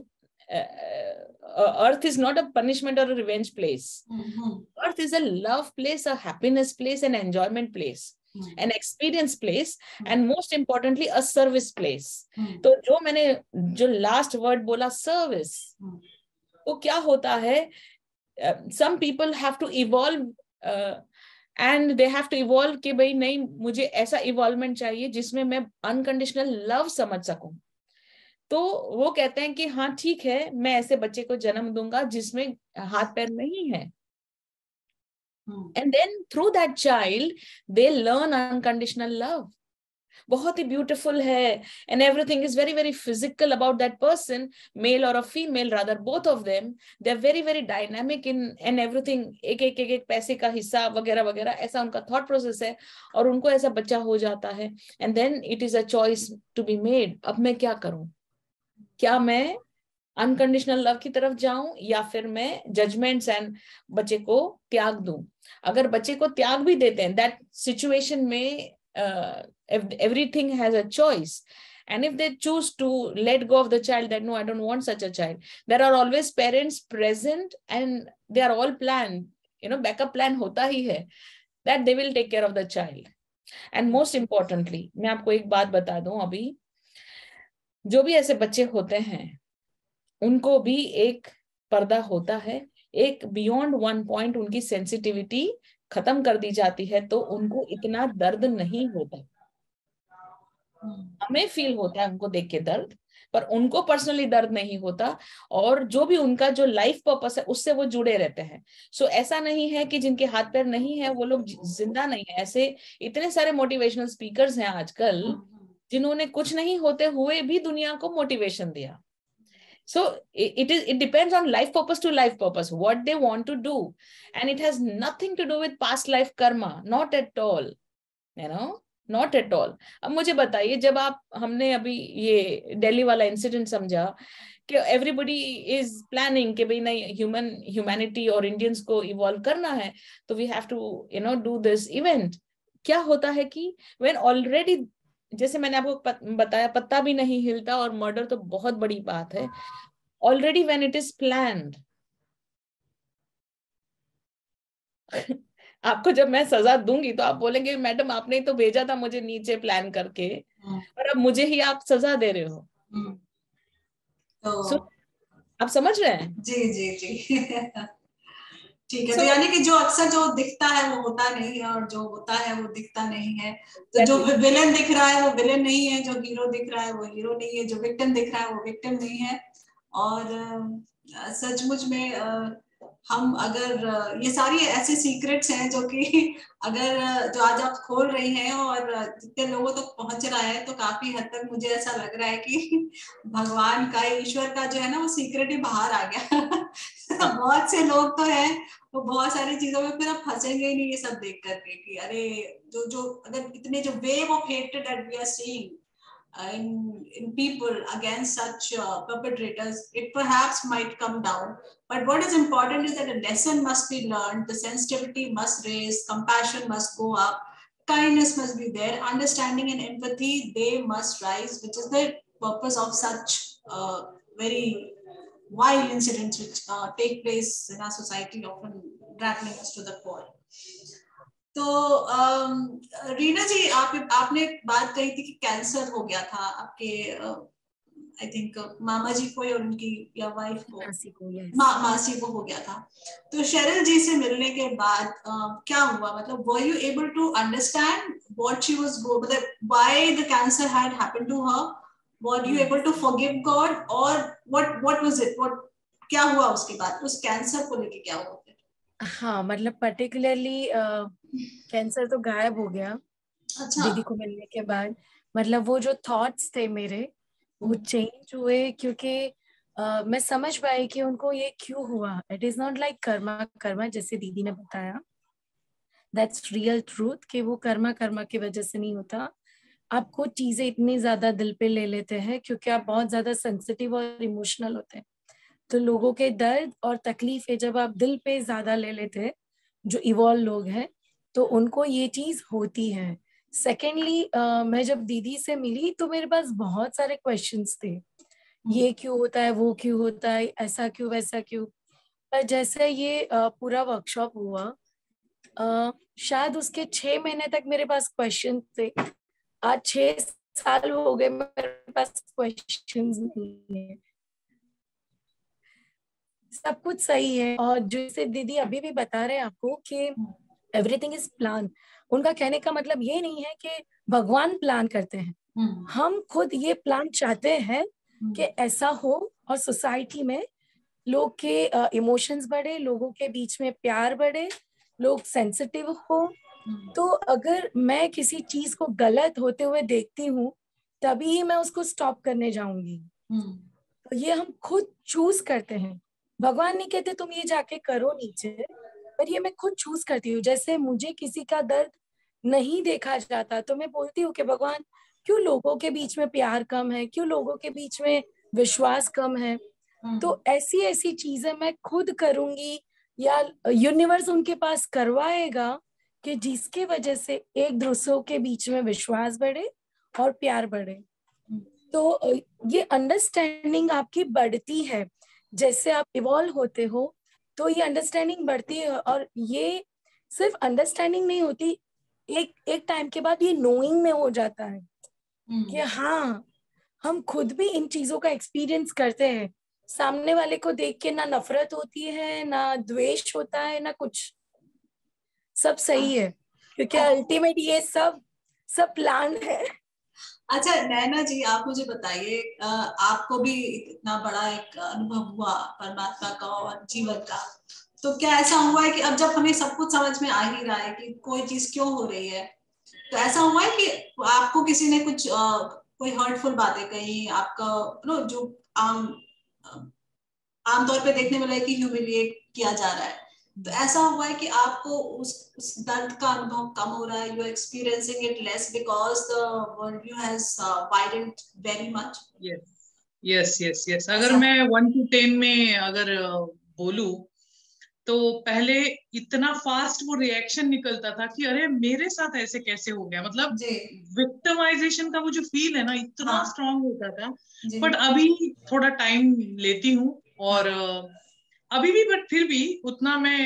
Earth is not a punishment or a revenge place. Earth is a love place, a happiness place, an enjoyment place, an experience place, hmm. and most importantly a service place। hmm. तो जो मैंने जो last word बोला service, hmm. तो क्या होता है, some people have to evolve uh, and they have to evolve कि भाई नहीं, मुझे ऐसा इवॉल्वमेंट चाहिए जिसमें मैं अनकंडीशनल लव समझ सकूं। तो वो कहते हैं कि हाँ ठीक है, मैं ऐसे बच्चे को जन्म दूंगा जिसमें हाथ पैर नहीं है। And then through that child they learn unconditional love। बहुत ही beautiful है, and everything is very very physical about that person, male or a female rather, both of them they are very very dynamic in and everything। एक एक एक एक पैसे का हिस्सा वगैरह वगैरह, ऐसा उनका thought process है, और उनको ऐसा बच्चा हो जाता है। And then it is a choice to be made। अब मैं क्या करूं, क्या मैं अनकंडीशनल लव की तरफ जाऊं या फिर मैं जजमेंट्स एंड बच्चे को त्याग दूं। अगर बच्चे को त्याग भी देते हैं, दैट सिचुएशन में everything has a choice, and if they choose to let go of the child, that no, I don't want such a child, there are always parents present and they are all planned, you know, backup plan hota hi hai that they will take care of the child। and most importantly मैं आपको एक बात बता दूं, अभी जो भी ऐसे बच्चे होते हैं उनको भी एक पर्दा होता है। एक बियॉन्ड वन पॉइंट उनकी सेंसिटिविटी खत्म कर दी जाती है तो उनको इतना दर्द नहीं होता। हमें फील होता है उनको देख के दर्द, पर उनको पर्सनली दर्द नहीं होता, और जो भी उनका जो लाइफ पर्पस है उससे वो जुड़े रहते हैं। सो so, ऐसा नहीं है कि जिनके हाथ पैर नहीं है वो लोग जिंदा नहीं है। ऐसे इतने सारे मोटिवेशनल स्पीकर्स हैं आजकल जिन्होंने कुछ नहीं होते हुए भी दुनिया को मोटिवेशन दिया। So it is it depends on life purpose to life purpose, what they want to do, and it has nothing to do with past life karma, not at all, you know, not at all। अब मुझे बताइए, जब आप हमने अभी ये दिल्ली वाला incident समझा कि एवरीबडी इज प्लानिंग कि भाई नहीं, ह्यूमन ह्यूमैनिटी और इंडियंस को इवॉल्व करना है तो we have to you know do this event. क्या होता है कि व्हेन ऑलरेडी, जैसे मैंने आपको पत, बताया पत्ता भी नहीं हिलता, और मर्डर तो बहुत बड़ी बात है। Already when it is planned, आपको जब मैं सजा दूंगी तो आप बोलेंगे मैडम आपने तो भेजा था मुझे नीचे प्लान करके, और अब मुझे ही आप सजा दे रहे हो। तो so, आप समझ रहे हैं? जी जी जी ठीक है। so, तो यानी कि जो अक्सर जो दिखता है वो होता नहीं है, और जो होता है वो दिखता नहीं है। तो जो विलेन दिख रहा है वो विलेन नहीं है, जो हीरो दिख रहा है वो हीरो नहीं है, जो विक्टिम दिख रहा है वो विक्टिम नहीं है। और सचमुच में हम अगर ये सारी ऐसे सीक्रेट्स हैं जो कि अगर जो आज आप खोल रही हैं और जितने लोगों तक तो पहुंच रहा है, तो काफी हद तक मुझे ऐसा लग रहा है कि भगवान का, ईश्वर का जो है ना वो सीक्रेट ही बाहर आ गया। बहुत से लोग तो हैं वो बहुत सारी चीजों में फिर अब फंसेंगे ही नहीं ये सब देख करके कि अरे जो जो अगर इतने जो wave of hatred that we are seeing in in people against such uh, perpetrators, it perhaps might come down. But what is important is that a lesson must be learned, the sensitivity must raise, compassion must go up, kindness must be there, understanding and empathy, they must rise, which is the purpose of such uh, very wild incidents which uh, take place in our society, often rattling us to the core. तो रीना जी, आप आपने बात कही थी कि cancer हो गया था आपके, आई थिंक मामा जी को या उनकी या वाइफ को, मासी को, yes. मा, मासी को हो गया था। तो शेरिल जी से मिलने के बाद uh, क्या हुआ, मतलब were you able to understand what she was go मतलब why the cancer had happened to her, were you able to forgive God, और what what was it, what क्या हुआ उसके बाद, उस कैंसर को लेके क्या हुआ? हाँ, मतलब पर्टिकुलरली कैंसर तो गायब हो गया। अच्छा। दीदी को मिलने के बाद मतलब वो जो थॉट्स थे मेरे वो चेंज हुए, क्योंकि uh, मैं समझ पाई कि उनको ये क्यों हुआ। It is not like karma karma जैसे दीदी ने बताया, दैट्स रियल ट्रूथ कि वो कर्मा कर्मा की वजह से नहीं होता। आप कुछ चीजें इतनी ज्यादा दिल पे ले लेते हैं क्योंकि आप बहुत ज्यादा सेंसिटिव और इमोशनल होते हैं, तो लोगों के दर्द और तकलीफें जब आप दिल पे ज्यादा ले लेते हैं, जो इवॉल्व लोग हैं, तो उनको ये चीज होती है। सेकेंडली uh, मैं जब दीदी से मिली तो मेरे पास बहुत सारे क्वेश्चंस थे, ये क्यों होता है, वो क्यों होता है, ऐसा क्यों वैसा क्यों। पर जैसे ये uh, पूरा वर्कशॉप हुआ, uh, शायद उसके छह महीने तक मेरे पास क्वेश्चन थे। आज छह साल हो गए मेरे पास क्वेश्चंस नहीं है, सब कुछ सही है। और जैसे दीदी अभी भी बता रहे हैं आपको कि एवरीथिंग इज प्लान, उनका कहने का मतलब ये नहीं है कि भगवान प्लान करते हैं, हम खुद ये प्लान चाहते हैं कि ऐसा हो और सोसाइटी में लोग के इमोशंस बढ़े, लोगों के बीच में प्यार बढ़े, लोग सेंसिटिव हो। तो अगर मैं किसी चीज को गलत होते हुए देखती हूँ तभी ही मैं उसको स्टॉप करने जाऊंगी। तो ये हम खुद चूज करते हैं, भगवान नहीं कहते तुम ये जाके करो नीचे, पर ये मैं खुद चूज करती हूँ। जैसे मुझे किसी का दर्द नहीं देखा जाता तो मैं बोलती हूँ कि भगवान क्यों लोगों के बीच में प्यार कम है, क्यों लोगों के बीच में विश्वास कम है। तो ऐसी ऐसी चीजें मैं खुद करूंगी या यूनिवर्स उनके पास करवाएगा कि जिसके वजह से एक दूसरों के बीच में विश्वास बढ़े और प्यार बढ़े। तो ये अंडरस्टैंडिंग आपकी बढ़ती है, जैसे आप इवॉल्व होते हो तो ये अंडरस्टैंडिंग बढ़ती है। और ये सिर्फ अंडरस्टैंडिंग नहीं होती, एक एक टाइम के बाद ये नोइंग में हो जाता है कि हाँ हम खुद भी इन चीजों का एक्सपीरियंस करते हैं। सामने वाले को देख के ना नफरत होती है, ना द्वेष होता है, ना कुछ, सब सही है, क्योंकि अल्टीमेट ये सब सब प्लान है। अच्छा नैना जी, आप मुझे बताइए, आपको भी इतना बड़ा एक अनुभव हुआ परमात्मा का और जीवन का, तो क्या ऐसा हुआ है कि अब जब हमें सब कुछ समझ में आ ही रहा है कि कोई चीज क्यों हो रही है, तो ऐसा हुआ है कि आपको किसी ने कुछ आ, कोई हर्टफुल बातें कही, आपका नो जो आम आमतौर पे देखने में लगे कि ह्यूमिलिएट किया जा रहा है, तो ऐसा हुआ है कि आपको उस, उस दर्द का अनुभव कम हो रहा है, you are experiencing it less because the world view has widened very much? Yes yes yes yes अगर मैं वन टू टेन में अगर बोलूं तो पहले इतना फास्ट वो रिएक्शन निकलता था कि अरे मेरे साथ ऐसे कैसे हो गया, मतलब विक्टिमाइजेशन का वो जो फील है ना इतना हाँ. स्ट्रांग होता था। बट अभी थोड़ा टाइम लेती हूँ और अभी भी, बट फिर भी उतना मैं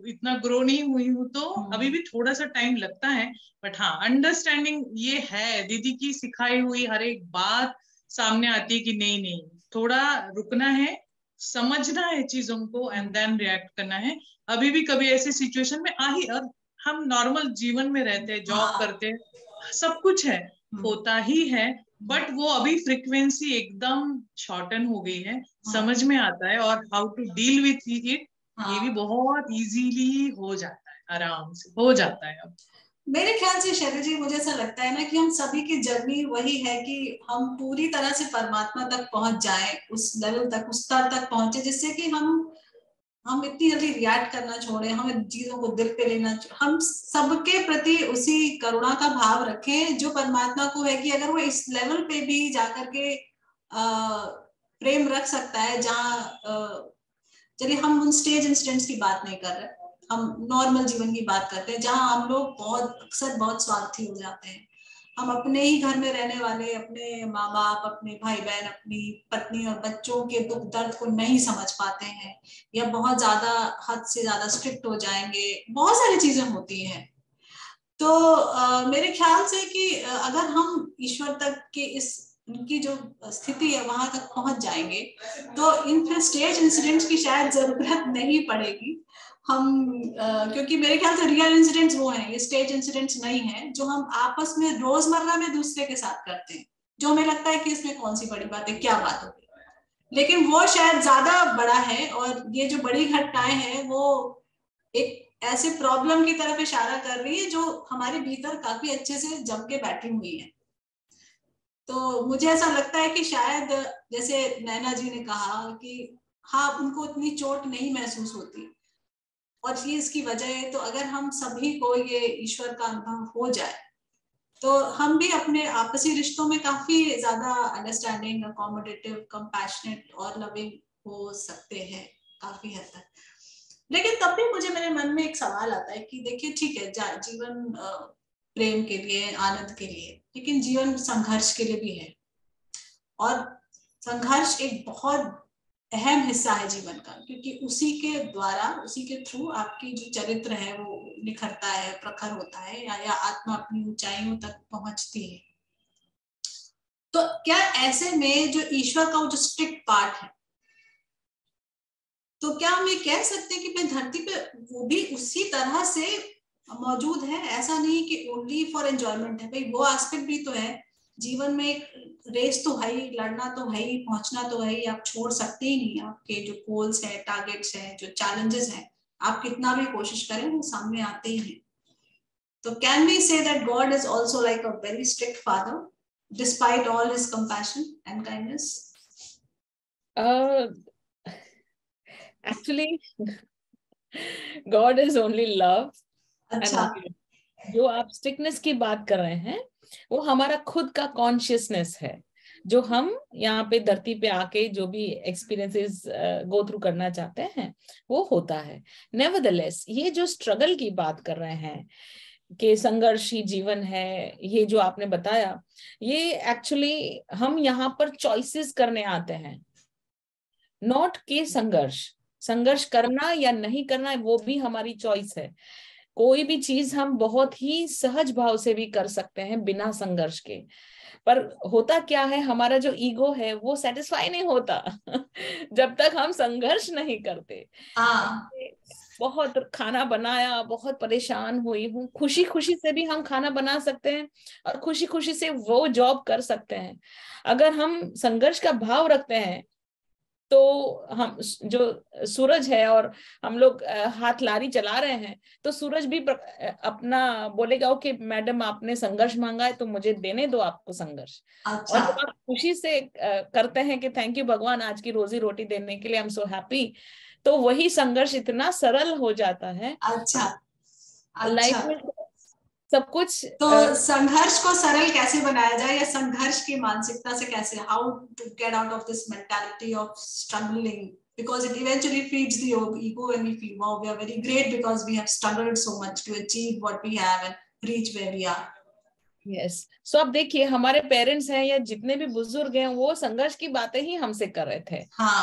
इतना ग्रो नहीं हुई हूँ, तो अभी भी थोड़ा सा टाइम लगता है। बट हाँ, अंडरस्टैंडिंग ये है, दीदी की सिखाई हुई हर एक बात सामने आती है कि नहीं नहीं, थोड़ा रुकना है, समझना है चीजों को एंड देन रिएक्ट करना है। अभी भी कभी ऐसे सिचुएशन में आ ही, और हम नॉर्मल जीवन में रहते हैं, जॉब करते हैं, सब कुछ है, होता ही है, बट वो अभी फ्रीक्वेंसी एकदम शॉर्टन हो गई है, समझ में आता है, और how to deal with it ये भी बहुत इजीली हो जाता है, आराम से हो जाता है। अब मेरे ख्याल से शैली जी, मुझे ऐसा लगता है ना कि हम सभी की जर्नी वही है कि हम पूरी तरह से परमात्मा तक पहुंच जाएं, उस लेवल तक, उस स्तर तक पहुंचे जिससे कि हम हम इतनी जल्दी रिएक्ट करना छोड़े, हमें चीजों को दिल पे लेना, हम सबके प्रति उसी करुणा का भाव रखें जो परमात्मा को है, कि अगर वो इस लेवल पे भी जाकर के आ, प्रेम रख सकता है, जहाँ चलिए हम उन स्टेज इंसिडेंट्स की बात नहीं कर रहे, हम नॉर्मल जीवन की बात करते हैं, जहां हम लोग बहुत अक्सर बहुत स्वार्थी हो जाते हैं। हम अपने ही घर में रहने वाले अपने माँ बाप, अपने भाई बहन, अपनी पत्नी और बच्चों के दुख दर्द को नहीं समझ पाते हैं, या बहुत ज्यादा हद से ज्यादा स्ट्रिक्ट हो जाएंगे, बहुत सारी चीजें होती हैं। तो आ, मेरे ख्याल से कि अगर हम ईश्वर तक के इस उनकी जो स्थिति है वहां तक पहुंच जाएंगे, तो इन फिर स्टेज इंसिडेंट्स की शायद जरूरत नहीं पड़ेगी। हम आ, क्योंकि मेरे ख्याल से रियल इंसिडेंट्स वो हैं, ये स्टेज इंसिडेंट्स नहीं है जो हम आपस में रोजमर्रा में दूसरे के साथ करते हैं, जो हमें लगता है कि इसमें कौन सी बड़ी बात है, क्या बात होगी, लेकिन वो शायद ज्यादा बड़ा है। और ये जो बड़ी घटनाएं हैं वो एक ऐसे प्रॉब्लम की तरफ इशारा कर रही है जो हमारे भीतर काफी अच्छे से जम के बैठी हुई है। तो मुझे ऐसा लगता है कि शायद जैसे नैना जी ने कहा कि हाँ, उनको इतनी चोट नहीं महसूस होती, और ये इसकी वजह है, तो अगर हम सभी को ये ईश्वर का अनुभव हो जाए तो हम भी अपने आपसी रिश्तों में काफी ज्यादा अंडरस्टैंडिंग, अकोमोडेटिव, कंपैशनेट और लविंग हो सकते हैं काफी हद तक। लेकिन तब भी मुझे मेरे मन में एक सवाल आता है कि देखिए, ठीक है, जीवन प्रेम के लिए, आनंद के लिए, लेकिन जीवन संघर्ष के लिए भी है, और संघर्ष एक बहुत अहम हिस्सा है जीवन का, क्योंकि उसी के द्वारा, उसी के थ्रू आपकी जो चरित्र है वो निखरता है, प्रखर होता है, या, या आत्मा अपनी ऊंचाइयों तक पहुंचती है। तो क्या ऐसे में जो ईश्वर का वो जो स्ट्रिक्ट पार्ट है, तो क्या हम ये कह सकते हैं कि भाई धरती पे वो भी उसी तरह से मौजूद है? ऐसा नहीं कि ओनली फॉर एंजॉयमेंट है, भाई वो एस्पेक्ट भी तो है जीवन में। एक रेस तो है ही, लड़ना तो है ही, पहुंचना तो है ही, आप छोड़ सकते ही नहीं। आपके जो गोल्स है, टारगेट्स है, जो चैलेंजेस हैं, आप कितना भी कोशिश करें वो सामने आते ही हैं। तो can we say that God is also like a very strict father despite all his compassion and kindness? Actually God is only love. अच्छा, जो आप स्ट्रिक्टनेस की बात कर रहे हैं वो हमारा खुद का कॉन्शियसनेस है, जो हम यहाँ पे धरती पे आके जो भी एक्सपीरियंसेस गो थ्रू करना चाहते हैं वो होता है। नेवरदलेस, ये जो स्ट्रगल की बात कर रहे हैं कि संघर्षी जीवन है, ये जो आपने बताया, ये एक्चुअली हम यहाँ पर चॉइसेस करने आते हैं, नॉट के संघर्ष संघर्ष करना या नहीं करना वो भी हमारी चॉइस है। कोई भी चीज हम बहुत ही सहज भाव से भी कर सकते हैं बिना संघर्ष के, पर होता क्या है, हमारा जो ईगो है वो सेटिस्फाई नहीं होता जब तक हम संघर्ष नहीं करते। हाँ, बहुत खाना बनाया, बहुत परेशान हुई हूँ, खुशी खुशी से भी हम खाना बना सकते हैं और खुशी खुशी से वो जॉब कर सकते हैं। अगर हम संघर्ष का भाव रखते हैं तो हम जो सूरज है और हम लोग हाथ लारी चला रहे हैं, तो सूरज भी अपना बोलेगा ओके मैडम आपने संघर्ष मांगा है तो मुझे देने दो आपको संघर्ष। अच्छा। और जब आप खुशी से करते हैं कि थैंक यू भगवान आज की रोजी रोटी देने के लिए, आई एम सो हैप्पी, तो वही संघर्ष इतना सरल हो जाता है। अच्छा, अच्छा। लाइफ में सब कुछ। तो संघर्ष को सरल कैसे बनाया जाए, या संघर्ष की मानसिकता से कैसे, how to get out of this mentality of struggling, because it eventually feeds the ego and we feel wow we are very great because we have struggled so much to achieve what we have and reach where we are. Yes, so अब देखिए हमारे parents हैं या जितने भी बुजुर्ग हैं वो संघर्ष की बातें ही हमसे कर रहे थे। हाँ, तो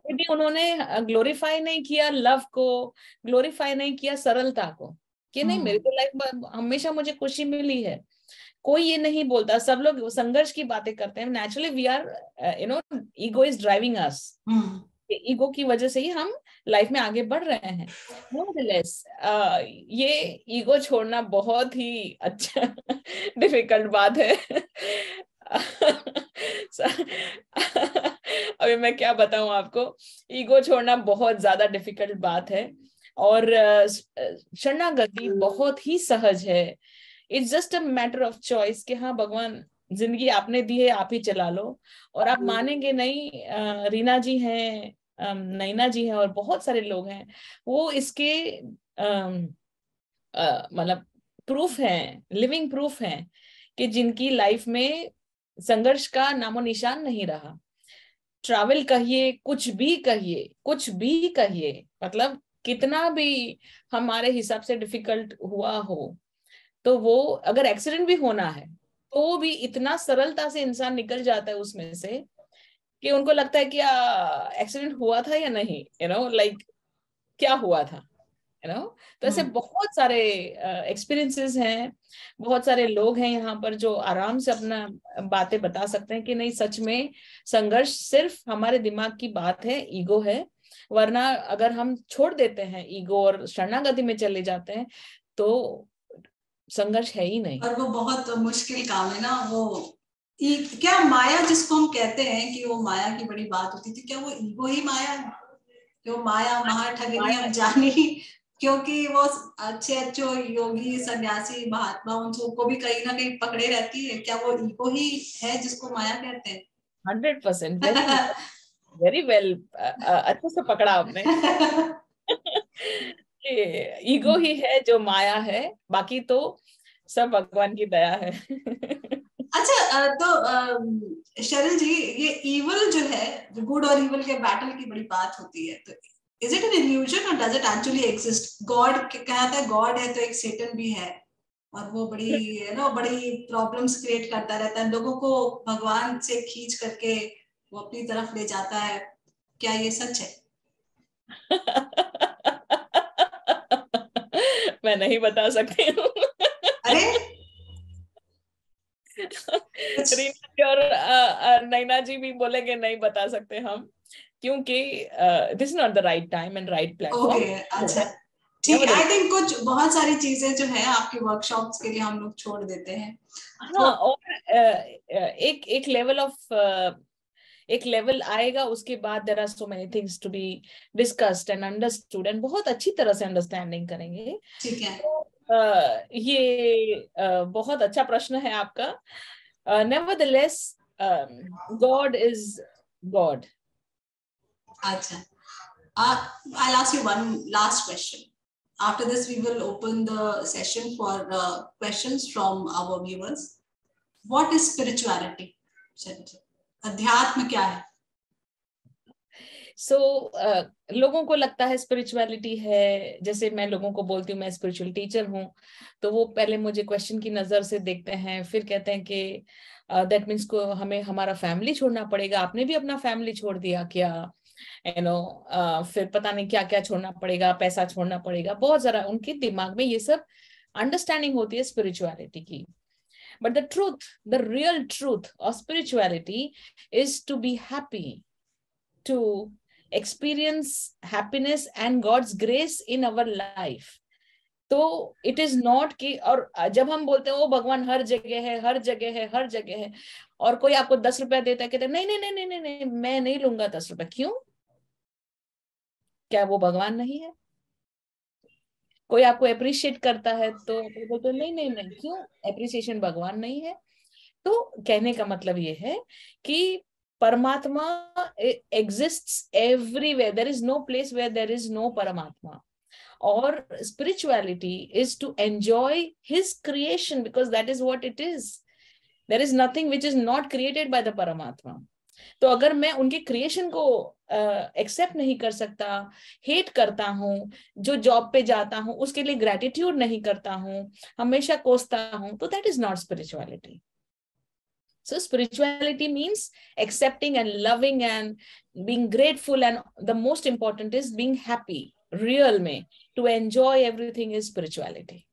कभी उन्होंने ग्लोरीफाई नहीं किया लव को, ग्लोरीफाई नहीं किया सरलता को, कि नहीं मेरी तो लाइफ में हमेशा मुझे खुशी मिली है। कोई ये नहीं बोलता, सब लोग संघर्ष की बातें करते हैं। Naturally we are you know ego is driving us, ego की वजह से ही हम लाइफ में आगे बढ़ रहे हैं। Nevertheless, uh, ये ईगो छोड़ना बहुत ही अच्छा डिफिकल्ट बात है। अभी मैं क्या बताऊं आपको, ईगो छोड़ना बहुत ज्यादा डिफिकल्ट बात है, और शरणागति बहुत ही सहज है। It's just a matter of choice कि हाँ भगवान जिंदगी आपने दी है, आप ही चला लो। और आप मानेंगे नहीं, रीना जी हैं, नैना जी हैं, और बहुत सारे लोग हैं, वो इसके मतलब प्रूफ हैं, लिविंग प्रूफ हैं, कि जिनकी लाइफ में संघर्ष का नामो निशान नहीं रहा। ट्रैवल कहिए, कुछ भी कहिए, कुछ भी कहिए, मतलब कितना भी हमारे हिसाब से डिफिकल्ट हुआ हो, तो वो अगर एक्सीडेंट भी होना है तो भी इतना सरलता से इंसान निकल जाता है उसमें से कि उनको लगता है कि एक्सीडेंट हुआ था या नहीं, यू नो लाइक क्या हुआ था, यू नो। तो ऐसे बहुत सारे एक्सपीरियंसेस हैं, बहुत सारे लोग हैं यहाँ पर जो आराम से अपना बातें बता सकते हैं कि नहीं सच में संघर्ष सिर्फ हमारे दिमाग की बात है, ईगो है। वरना अगर हम छोड़ देते हैं ईगो और शरणागति में चले जाते हैं तो संघर्ष है ही नहीं। और वो बहुत मुश्किल काम है ना। वो क्या माया जिसको हम कहते हैं कि वो माया की बड़ी बात होती थी, क्या वो ईगो ही माया है? जो माया महा ठगनी हम जानी, क्योंकि वो अच्छे अच्छे योगी सन्यासी महात्मा उन सबको भी कहीं ना कहीं पकड़े रहती है। क्या वो ईगो ही है जिसको माया कहते हैं? हंड्रेड परसेंट वेरी वेल, अच्छे से पकड़ा आपने। ईगो ही है जो माया है, बाकी तो सब भगवान की दया है। अच्छा, तो शैरल जी, ये ईवल जो है, गुड और ईवल के बैटल की बड़ी बात होती है, तो is it an illusion or does it actually exist? God कहता है गॉड है तो एक सेटन भी है, और वो बड़ी यू नो बड़ी प्रॉब्लम्स क्रिएट करता रहता है, लोगों को भगवान से खींच करके वो अपनी तरफ ले जाता है। क्या ये सच है? मैं नहीं बता सकती हूँ। अरे रीना और नैना जी भी बोलेंगे नहीं बता सकते हम, क्योंकि this is not the right time and right platform. Okay, अच्छा ठीक है। आई थिंक कुछ बहुत सारी चीजें जो है आपके वर्कशॉप्स के लिए हम लोग छोड़ देते हैं। हाँ, और एक एक लेवल ऑफ एक लेवल आएगा, उसके बाद there are so many things to be discussed and understood, and बहुत अच्छी तरह से अंडरस्टैंडिंग करेंगे। ठीक है। तो uh, ये uh, बहुत अच्छा प्रश्न है आपका। uh, nevertheless, um, God is God. अच्छा, uh, I'll ask you one last question. After this, we will open the session for uh, questions from our viewers. What is spirituality? अध्यात्म क्या है? सो so, uh, लोगों को लगता है spirituality है, जैसे मैं लोगों को बोलती हूँ मैं स्पिरिचुअल टीचर हूँ, तो वो पहले मुझे क्वेश्चन की नजर से देखते हैं, फिर कहते हैं कि दैट uh, मीन्स को हमें हमारा फैमिली छोड़ना पड़ेगा। आपने भी अपना फैमिली छोड़ दिया क्या, यू नो uh, फिर पता नहीं क्या क्या छोड़ना पड़ेगा, पैसा छोड़ना पड़ेगा, बहुत जरा उनके दिमाग में ये सब अंडरस्टैंडिंग होती है स्पिरिचुअलिटी की। But the truth, the real truth of spirituality is to be happy, to experience happiness and God's grace in our life. तो it is not कि, और जब हम बोलते हैं वो भगवान हर जगह है, हर जगह है, हर जगह है, और कोई आपको दस रुपया देता है, कहते नहीं नहीं नहीं नहीं नहीं मैं नहीं लूंगा दस रुपया, क्यों? क्या वो भगवान नहीं है? कोई आपको अप्रिशिएट करता है तो बोलते नहीं नहीं नहीं, क्यों? अप्रिसिएशन भगवान नहीं है? तो कहने का मतलब ये है कि परमात्मा exists everywhere. There is no place where there is no Paramatma. Or spirituality is to enjoy his creation, because that is what it is. There is nothing which is not created by the Paramatma. तो अगर मैं उनके creation को accept uh, नहीं कर सकता, hate करता हूँ, जो जॉब पे जाता हूँ उसके लिए ग्रेटिट्यूड नहीं करता हूँ, हमेशा कोसता हूँ, तो that is not spirituality. So spirituality means accepting and loving and being grateful, and the most important is being happy, real mein, to enjoy everything is spirituality.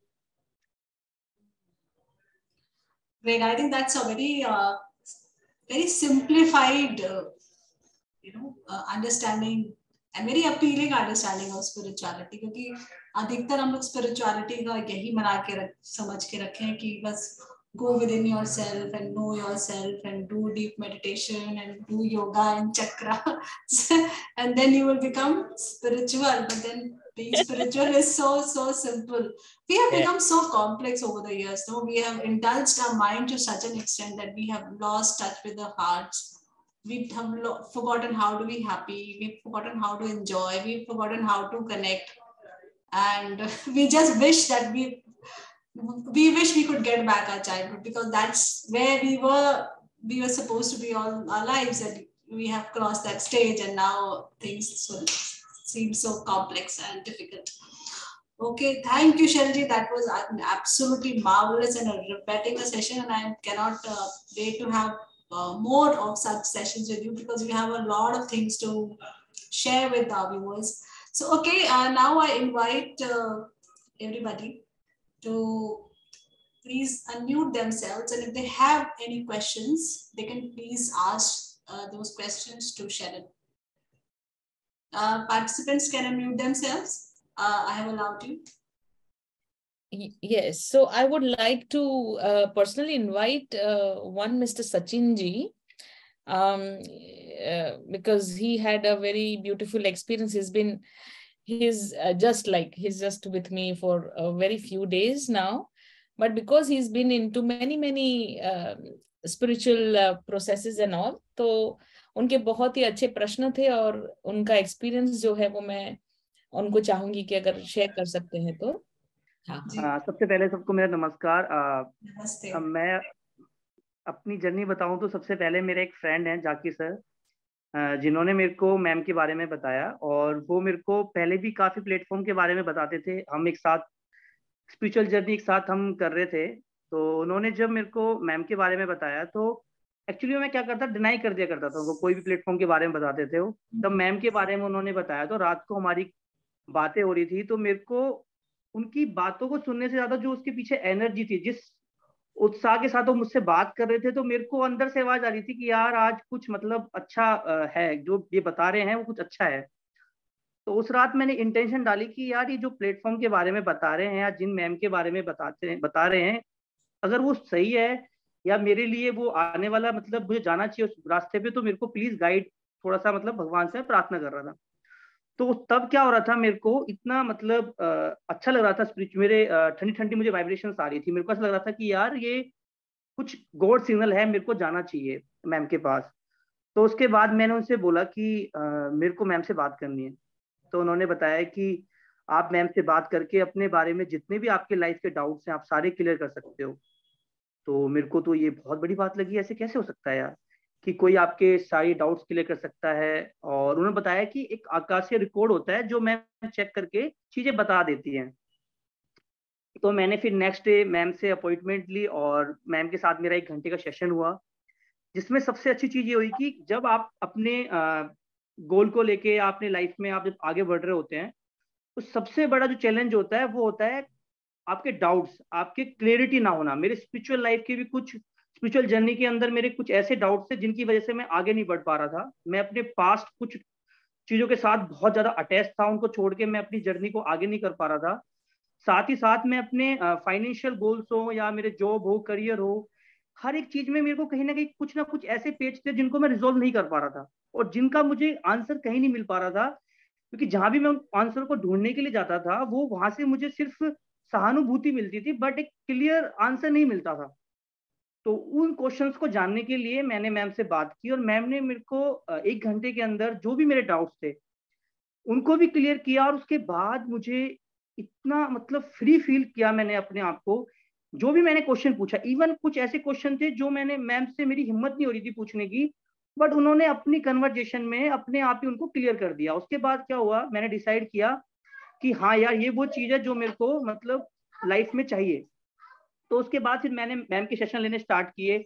Greg, I think that's a very, uh, very simplified, uh, you know, uh, understanding and very appealing understanding of spirituality. क्योंकि अधिकतर हम लोग spirituality का यही बना के रख, समझ के रखे हैं कि बस go within yourself and know yourself and do deep meditation and do yoga and chakra and then you will become spiritual. But then being spiritual is so, so simple. We have yeah. become so complex over the years. No? We have indulged our mind to such an extent that we have lost touch with the hearts. We have lo- forgotten how to be happy. We've forgotten how to enjoy. We've forgotten how to connect. And we just wish that we we wish we could get back our childhood, because that's where we were we were supposed to be all our lives, and we have crossed that stage, and now things so, seem so complex and difficult. Okay, thank you, Shelji. That was absolutely marvelous and a riveting session, and I cannot uh, wait to have uh, more of such sessions with you, because we have a lot of things to share with our viewers. So, okay, uh, now I invite uh, everybody to please unmute themselves, and if they have any questions, they can please ask uh, those questions to Sharon. Uh, participants can unmute themselves. Uh, I have allowed you. Yes, so I would like to uh, personally invite uh, one Mister Sachin ji, um, uh, because he had a very beautiful experience. He's been He's uh, just like, he's just with me for a very few days now, but because he's been into many, many uh, spiritual uh, processes and all, तो उनके बहुत ही अच्छे प्रश्न थे, और उनका experience जो है वो मैं उनको चाहूंगी कि अगर शेयर कर सकते हैं तो। हाँ, हाँ, सबसे पहले सबको मेरा नमस्कार। आ, नमस्ते। मैं अपनी जर्नी बताऊं तो सबसे पहले मेरे एक फ्रेंड हैं जाकिर सर, जिन्होंने मेरे को मैम के बारे में बताया, और वो मेरे को पहले भी काफ़ी प्लेटफॉर्म के बारे में बताते थे। हम एक साथ स्पिरिचुअल जर्नी एक साथ हम कर रहे थे, तो उन्होंने जब मेरे को मैम के बारे में बताया तो एक्चुअली मैं क्या करता, डिनाई कर दिया करता था उनको, कोई भी प्लेटफॉर्म के बारे में बताते थे वो। तब मैम के बारे में उन्होंने बताया तो रात को हमारी बातें हो रही थी, तो मेरे को उनकी बातों को सुनने से ज़्यादा जो उसके पीछे एनर्जी थी, जिस उत्साह के साथ वो मुझसे बात कर रहे थे, तो मेरे को अंदर से आवाज आ रही थी कि यार आज कुछ मतलब अच्छा है, जो ये बता रहे हैं वो कुछ अच्छा है। तो उस रात मैंने इंटेंशन डाली कि यार ये जो प्लेटफॉर्म के बारे में बता रहे हैं या जिन मैम के बारे में बताते हैं बता रहे हैं, अगर वो सही है या मेरे लिए वो आने वाला मतलब मुझे जाना चाहिए उस रास्ते पे, तो मेरे को प्लीज गाइड, थोड़ा सा मतलब भगवान से प्रार्थना कर रहा था। तो तब क्या हो रहा था, मेरे को इतना मतलब आ, अच्छा लग रहा था, स्पिरिचुअल मेरे ठंडी ठंडी मुझे वाइब्रेशंस आ रही थी, मेरे को ऐसा लग रहा था कि यार ये कुछ गॉड सिग्नल है, मेरे को जाना चाहिए मैम के पास। तो उसके बाद मैंने उनसे बोला कि आ, मेरे को मैम से बात करनी है। तो उन्होंने बताया कि आप मैम से बात करके अपने बारे में जितने भी आपके लाइफ के डाउट्स हैं आप सारे क्लियर कर सकते हो। तो मेरे को तो ये बहुत बड़ी बात लगी, ऐसे कैसे हो सकता है यार कि कोई आपके सारे डाउट्स क्लियर कर सकता है। और उन्होंने बताया कि एक आकाशीय रिकॉर्ड होता है जो मैम चेक करके चीजें बता देती हैं। तो मैंने फिर नेक्स्ट डे मैम से अपॉइंटमेंट ली और मैम के साथ मेरा एक घंटे का सेशन हुआ, जिसमें सबसे अच्छी चीज ये हुई कि जब आप अपने गोल को लेके अपने लाइफ में आप जब आगे बढ़ रहे होते हैं, तो सबसे बड़ा जो चैलेंज होता है वो होता है आपके डाउट्स, आपके क्लियरिटी ना होना। मेरे स्पिरिचुअल लाइफ के भी कुछ स्पिरिचुअल जर्नी के अंदर मेरे कुछ ऐसे डाउट्स थे जिनकी वजह से मैं आगे नहीं बढ़ पा रहा था। मैं अपने पास्ट कुछ चीजों के साथ बहुत ज्यादा अटैच था, उनको छोड़ के मैं अपनी जर्नी को आगे नहीं कर पा रहा था। साथ ही साथ मैं अपने फाइनेंशियल गोल्स हो या मेरे जॉब हो, करियर हो, हर एक चीज में मेरे को कहीं ना कहीं कुछ ना कुछ ऐसे पेज थे जिनको मैं रिजोल्व नहीं कर पा रहा था, और जिनका मुझे आंसर कहीं नहीं मिल पा रहा था, क्योंकि जहां भी मैं आंसर को ढूंढने के लिए जाता था वो वहां से मुझे सिर्फ सहानुभूति मिलती थी, बट एक क्लियर आंसर नहीं मिलता था। तो उन क्वेश्चंस को जानने के लिए मैंने मैम से बात की, और मैम ने मेरे को एक घंटे के अंदर जो भी मेरे डाउट्स थे उनको भी क्लियर किया। और उसके बाद मुझे इतना मतलब फ्री फील किया मैंने अपने आप को। जो भी मैंने क्वेश्चन पूछा, इवन कुछ ऐसे क्वेश्चन थे जो मैंने मैम से मेरी हिम्मत नहीं हो रही थी पूछने की, बट उन्होंने अपनी कन्वर्जेशन में अपने आप ही उनको क्लियर कर दिया। उसके बाद क्या हुआ, मैंने डिसाइड किया कि हाँ यार ये वो चीज है जो मेरे को मतलब लाइफ में चाहिए। तो उसके बाद फिर मैंने मैम के सेशन लेने स्टार्ट किए,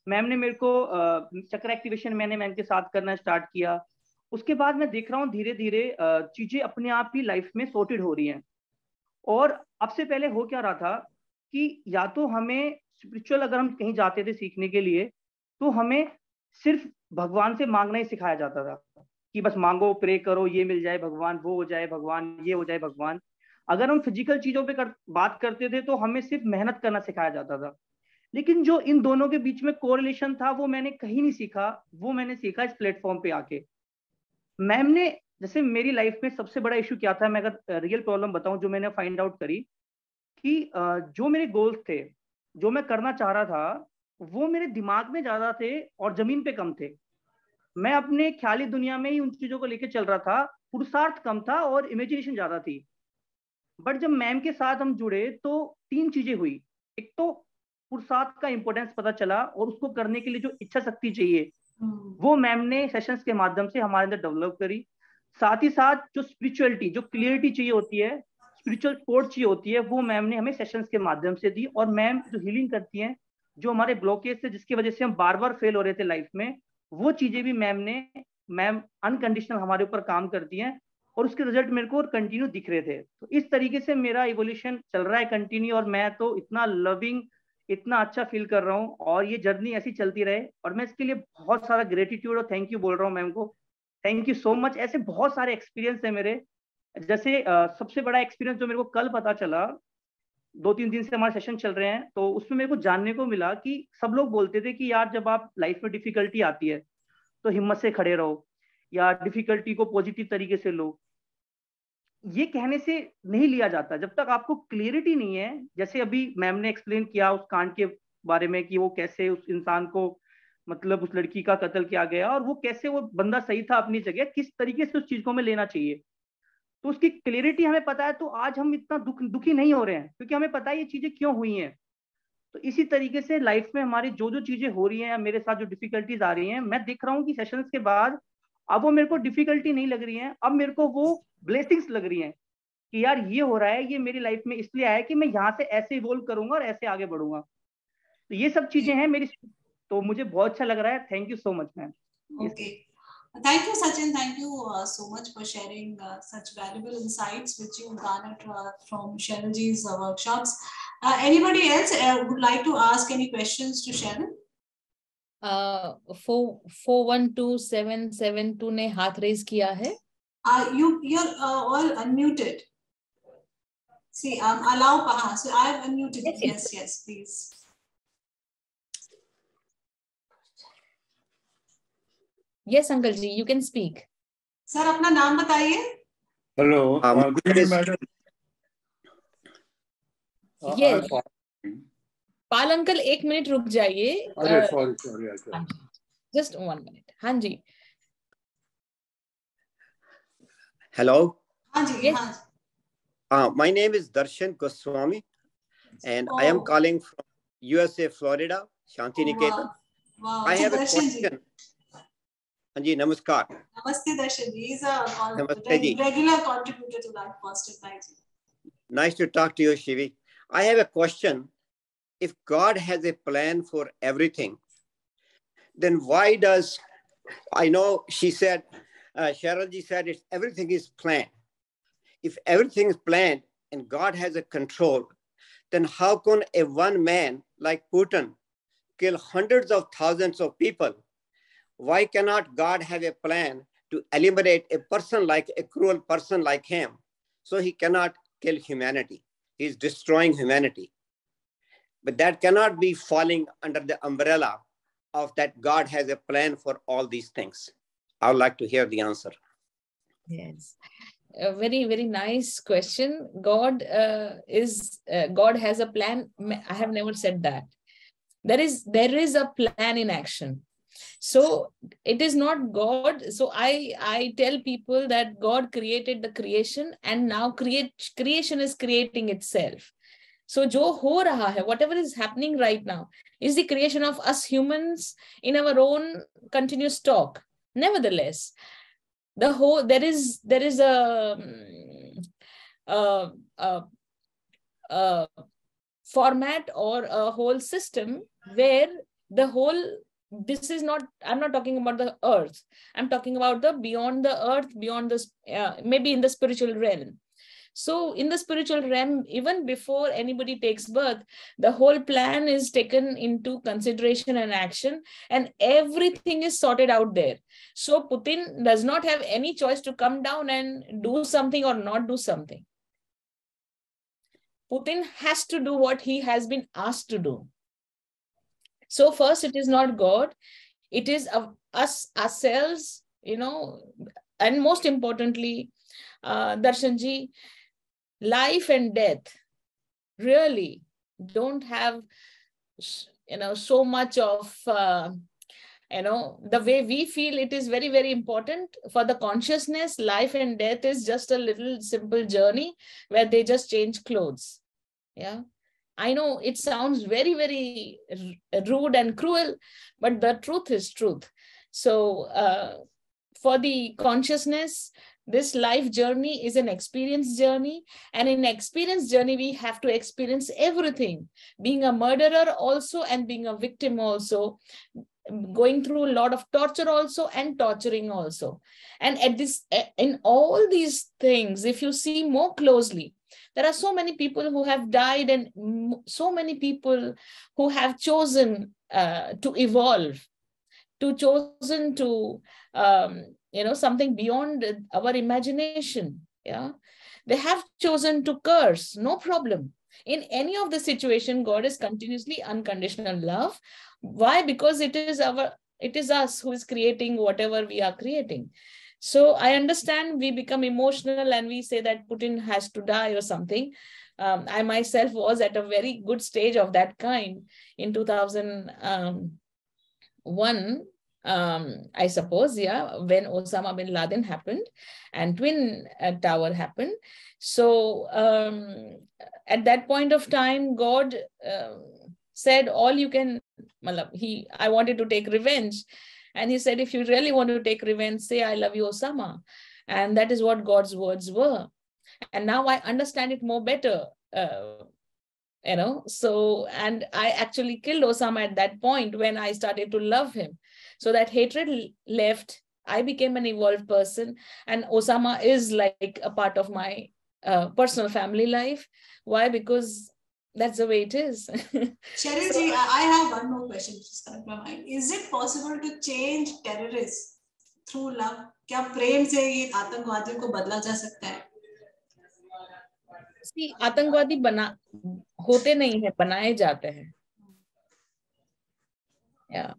मैम ने मेरे को चक्र एक्टिवेशन मैंने मैम के साथ करना स्टार्ट किया। उसके बाद मैं देख रहा हूँ धीरे धीरे चीजें अपने आप ही लाइफ में सॉर्टेड हो रही हैं। और अब से पहले हो क्या रहा था कि या तो हमें स्पिरिचुअल, अगर हम कहीं जाते थे सीखने के लिए, तो हमें सिर्फ भगवान से मांगना ही सिखाया जाता था कि बस मांगो, प्रे करो, ये मिल जाए भगवान, वो हो जाए भगवान, ये हो जाए भगवान। अगर हम फिजिकल चीजों पे कर, बात करते थे तो हमें सिर्फ मेहनत करना सिखाया जाता था। लेकिन जो इन दोनों के बीच में कोरिलेशन था वो मैंने कहीं नहीं सीखा, वो मैंने सीखा इस प्लेटफॉर्म पे आके। मैम ने, जैसे मेरी लाइफ में सबसे बड़ा इशू क्या था, मैं अगर रियल प्रॉब्लम बताऊं जो मैंने फाइंड आउट करी, कि जो मेरे गोल्स थे, जो मैं करना चाह रहा था, वो मेरे दिमाग में ज्यादा थे और जमीन पे कम थे। मैं अपने ख्याली दुनिया में ही उन चीजों को लेकर चल रहा था, पुरुषार्थ कम था और इमेजिनेशन ज्यादा थी। बट जब मैम के साथ हम जुड़े तो तीन चीजें हुई। एक तो पुरुषार्थ का इंपॉर्टेंस पता चला, और उसको करने के लिए जो इच्छा शक्ति चाहिए वो मैम ने सेशंस के माध्यम से हमारे अंदर डेवलप करी। साथ ही साथ जो स्पिरिचुअलिटी, जो क्लियरिटी चाहिए होती है, स्पिरिचुअल सपोर्ट चाहिए होती है, वो मैम ने हमें सेशंस के माध्यम से दी। और मैम जो हीलिंग करती हैं, जो हमारे ब्लॉकेज थे जिसकी वजह से हम बार बार फेल हो रहे थे लाइफ में, वो चीजें भी मैम ने, मैम अनकंडीशनल हमारे ऊपर काम करती हैं, और उसके रिजल्ट मेरे को कंटिन्यू दिख रहे थे। तो इस तरीके से मेरा इवोल्यूशन चल रहा है कंटिन्यू, और मैं तो इतना लविंग, इतना अच्छा फील कर रहा हूँ, और ये जर्नी ऐसी चलती रहे। और मैं इसके लिए बहुत सारा ग्रेटिट्यूड और थैंक यू बोल रहा हूँ मैम को। Thank you so much. ऐसे बहुत सारे एक्सपीरियंस है मेरे। जैसे uh, सबसे बड़ा एक्सपीरियंस जो मेरे को कल पता चला, दो तीन दिन से हमारे सेशन चल रहे हैं, तो उसमें मेरे को जानने को मिला कि सब लोग बोलते थे कि यार जब आप लाइफ में डिफिकल्टी आती है तो हिम्मत से खड़े रहो, या डिफिकल्टी को पॉजिटिव तरीके से लो। ये कहने से नहीं लिया जाता जब तक आपको क्लियरिटी नहीं है। जैसे अभी मैम ने एक्सप्लेन किया उस कांड के बारे में कि वो कैसे उस इंसान को, मतलब उस लड़की का कत्ल किया गया, और वो कैसे वो बंदा सही था अपनी जगह, किस तरीके से उस चीज को हमें लेना चाहिए, तो उसकी क्लियरिटी हमें पता है। तो आज हम इतना दुख दुखी नहीं हो रहे हैं, क्योंकि हमें पता है ये चीजें क्यों हुई हैं। तो इसी तरीके से लाइफ में हमारी जो जो चीजें हो रही हैं, या मेरे साथ जो डिफिकल्टीज आ रही हैं, मैं देख रहा हूँ कि सेशंस के बाद अब वो मेरे को डिफिकल्टी नहीं लग रही है, अब मेरे को वो ब्लेसिंग्स लग रही हैं कि यार ये हो रहा है, ये मेरी लाइफ में इसलिए आया कि मैं यहाँ से ऐसे इवोल्व करूंगा और ऐसे आगे बढ़ूंगा। तो ये सब चीजें हैं मेरी, तो मुझे बहुत अच्छा लग रहा है। Thank you so much ma'am. Okay, thank you Sachin, thank you uh, so much for sharing uh, such valuable insights which you garnered uh, from Cheryl G's uh, workshops. Uh, anybody else uh, would like to ask any questions to Cheryl? uh, four four one two seven seven two ने हाथ raise किया है। Uh, you you're uh, all unmuted. See, um, allow Paha. So I have unmuted. Yes, yes, yes, yes, please. Yes, Uncle Ji, you can speak. Sir, अपना नाम बताइए. Hello. Uh, good evening, madam. Uh, yes. Pal uncle एक मिनट रुक जाइए. अरे sorry sorry. Just one minute. हाँ जी. Hello. हाँ जी. Yes. हाँ. Uh, my name is Darshan Goswami, and oh. I am calling from U S A, Florida, Shanti Niketan. Wow. Wow. I have Darshan a question. Ji, namaskar. Namaste, Darshan. He is a Namaste, reg regular contributor to Life Positive Nigeria. Nice to talk to you, Shivi. I have a question. If God has a plan for everything, then why does, I know she said, uh, Cheryl Ji said it's, everything is planned. If everything is planned and God has a control, then how can a one man like Putin kill hundreds of thousands of people? Why cannot God have a plan to eliminate a person like a cruel person like him? So he cannot kill humanity. He's destroying humanity. But that cannot be falling under the umbrella of that God has a plan for all these things. I would like to hear the answer. Yes. A very, very nice question. God uh, is, uh, God has a plan. I have never said that. There is, there is a plan in action. So it is not God. So I, I tell people that God created the creation and now create, creation is creating itself. So jo ho raha hai, whatever is happening right now is the creation of us humans in our own continuous talk. Nevertheless, the whole, there is, there is a, a, a, a format or a whole system where the whole, this is not, I'm not talking about the earth. I'm talking about the beyond the earth, beyond the, uh, maybe in the spiritual realm. So in the spiritual realm, even before anybody takes birth, the whole plan is taken into consideration and action, and everything is sorted out there. So Putin does not have any choice to come down and do something or not do something. Putin has to do what he has been asked to do. So first, it is not God, it is us, ourselves, you know, and most importantly, uh, Darshanji, life and death really don't have, you know, so much of, uh, you know, the way we feel it is very, very important. For the consciousness, life and death is just a little simple journey where they just change clothes. Yeah. I know it sounds very, very rude and cruel, but the truth is truth. So uh, for the consciousness, this life journey is an experience journey. And in experience journey, we have to experience everything. Being a murderer also, and being a victim also. Going through a lot of torture also, and torturing also. And at this, in all these things, if you see more closely, there are so many people who have died, and so many people who have chosen uh, to evolve, to chosen to, um, you know, something beyond our imagination. Yeah, they have chosen to curse, no problem. In any of the situation, God is continuously unconditional love. Why? Because it is our, it is us who is creating whatever we are creating. So I understand we become emotional and we say that Putin has to die or something. Um, I myself was at a very good stage of that kind in two thousand one, um, I suppose, yeah, when Osama bin Laden happened and Twin uh, Tower happened. So um, at that point of time, God uh, said, all you can, he, I wanted to take revenge. And he said, if you really want to take revenge, say, I love you, Osama. And that is what God's words were. And now I understand it more better, uh, you know. So, and I actually killed Osama at that point when I started to love him. So that hatred left, I became an evolved person. And Osama is like a part of my uh, personal family life. Why? Because that's the way it is. Cheryl ji, I have one more question which is coming to my mind. Is it possible to change terrorists through love? क्या प्रेम से ये आतंकवादियों को बदला जा सकता है? See, आतंकवादी बना होते नहीं है, बनाए जाते हैं. Yeah.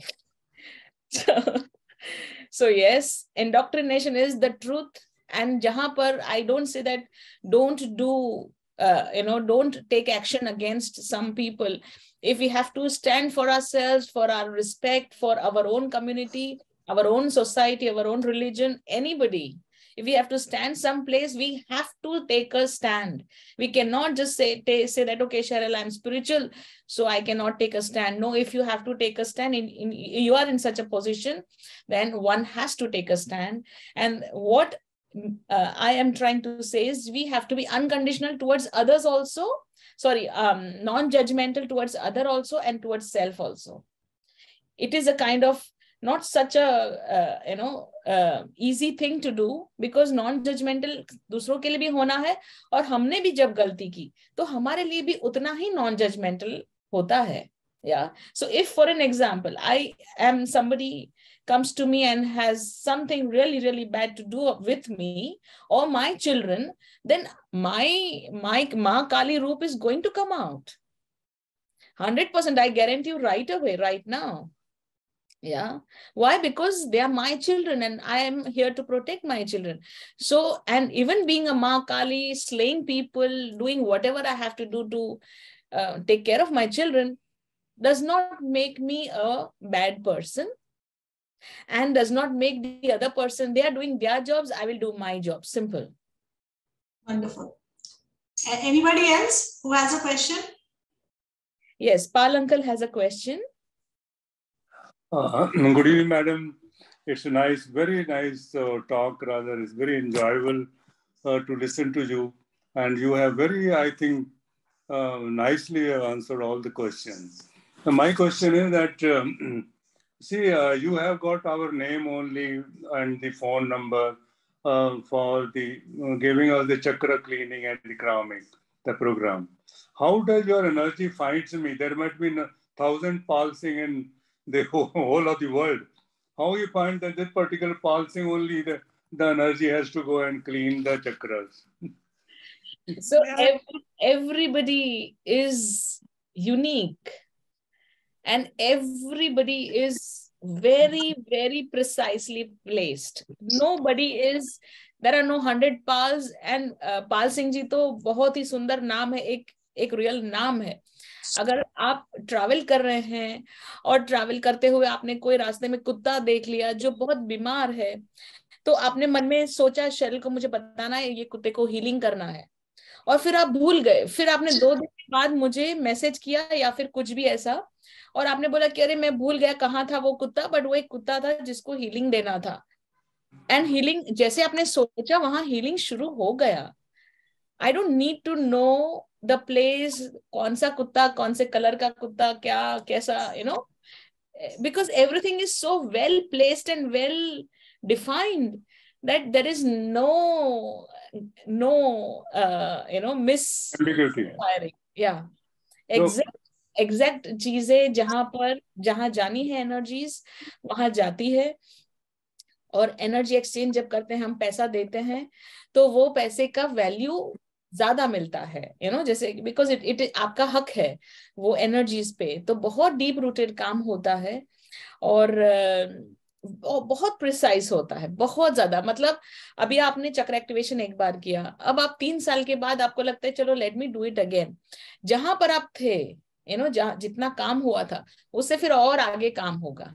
So, so yes, indoctrination is the truth. And जहाँ पर I don't say that don't do. Uh, you know, don't take action against some people. If we have to stand for ourselves, for our respect, for our own community, our own society, our own religion, anybody, if we have to stand someplace, we have to take a stand. We cannot just say, say that, okay, Cheryl, I'm spiritual, so I cannot take a stand. No, if you have to take a stand, in, in, you are in such a position, then one has to take a stand. And what Uh, I am trying to say is we have to be unconditional towards others also, sorry, um, non-judgmental towards other also, and towards self also. It is a kind of not such a, uh, you know, uh, easy thing to do, because non-judgmental दूसरों के लिए भी होना है, और हमने भी जब गलती की तो हमारे लिए भी उतना ही non-judgmental होता है. Yeah. So if, for an example, I am somebody comes to me and has something really, really bad to do with me or my children, then my, my Ma Kali Roop is going to come out. one hundred percent, I guarantee you right away, right now. Yeah. Why? Because they are my children and I am here to protect my children. So, and even being a Ma Kali, slaying people, doing whatever I have to do to uh, take care of my children, does not make me a bad person. And does not make the other person, they are doing their jobs, I will do my job. Simple. Wonderful. Anybody else who has a question? Yes, Pal uncle has a question. Uh, good evening, madam. It's a nice, very nice uh, talk, rather. It's very enjoyable uh, to listen to you. And you have very, I think, uh, nicely answered all the questions. So my question is that, um, see, uh, you have got our name only and the phone number uh, for the uh, giving us the chakra cleaning and the calming, the program. How does your energy finds me? There might be a thousand pulsing in the whole, whole of the world. How you find that this particular pulsing only the, the energy has to go and clean the chakras? So every, everybody is unique. And everybody is very, very precisely placed. Nobody is, there are no hundred pals, and uh, Pal Singh ji तो बहुत ही सुंदर नाम है, एक एक real नाम है. अगर आप ट्रैवल कर रहे हैं और ट्रैवल करते हुए आपने कोई रास्ते में कुत्ता देख लिया जो बहुत बीमार है, तो आपने मन में सोचा शरीर को मुझे बताना है, ये कुत्ते को हीलिंग करना है, और फिर आप भूल गए. फिर आपने दो दिन के बाद मुझे मैसेज किया या फिर कुछ भी ऐसा, और आपने बोला कि अरे मैं भूल गया कहाँ था वो कुत्ता, बट वो एक कुत्ता था जिसको हीलिंग देना था. एंड हीलिंग जैसे आपने सोचा वहां हीलिंग शुरू हो गया. I don't need to know the place, कौन सा कुत्ता, कौन से कलर का कुत्ता, क्या कैसा, you know, because everything is so well placed and well defined that there is no no uh, you know misfiring. Yeah, exact so, exact चीजें जहां पर जहां जानी है एनर्जीज वहां जाती है. और एनर्जी एक्सचेंज जब करते हैं, हम पैसा देते हैं, तो वो पैसे का वैल्यू ज्यादा मिलता है, यू नो, जैसे बिकॉज इट इट आपका हक है वो एनर्जीज पे. तो बहुत डीप रूटेड काम होता है और uh, बहुत प्रिसाइज होता है, बहुत ज्यादा. मतलब अभी आपने चक्र एक्टिवेशन एक बार किया, अब आप तीन साल के बाद आपको लगता है चलो let me do it again. जहां पर आप थे, यू नो, जहां जितना काम हुआ था उससे फिर और आगे काम होगा,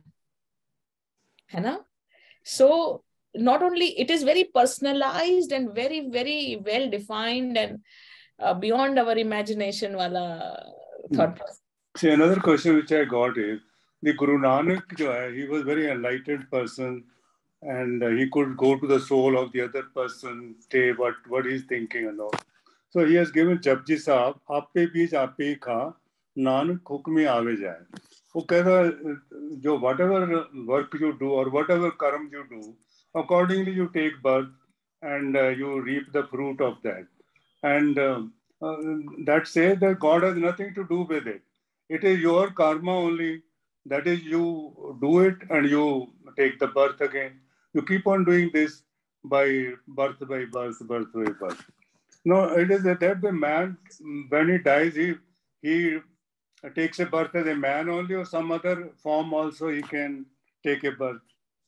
है ना. सो not only it is very personalized and very very well defined and uh, beyond our imagination wala thought process. See, another question which I got is, the Guru Nanak, he was very enlightened person, and uh, he could go to the soul of the other person, say what, what he's thinking and all. So he has given Japji Sahab, Aape beej aape kha, Nanak hukmi aave jaye. वो कहता जो whatever work you do or whatever karma you do, accordingly you take birth and uh, you reap the fruit of that. And uh, uh, that says that God has nothing to do with it. It is your karma only. That is, you do it and you take the birth again. You keep on doing this by birth by birth, birth by birth. No, it is that the man, when he dies, he he takes a birth as a man only, or some other form also he can take a birth.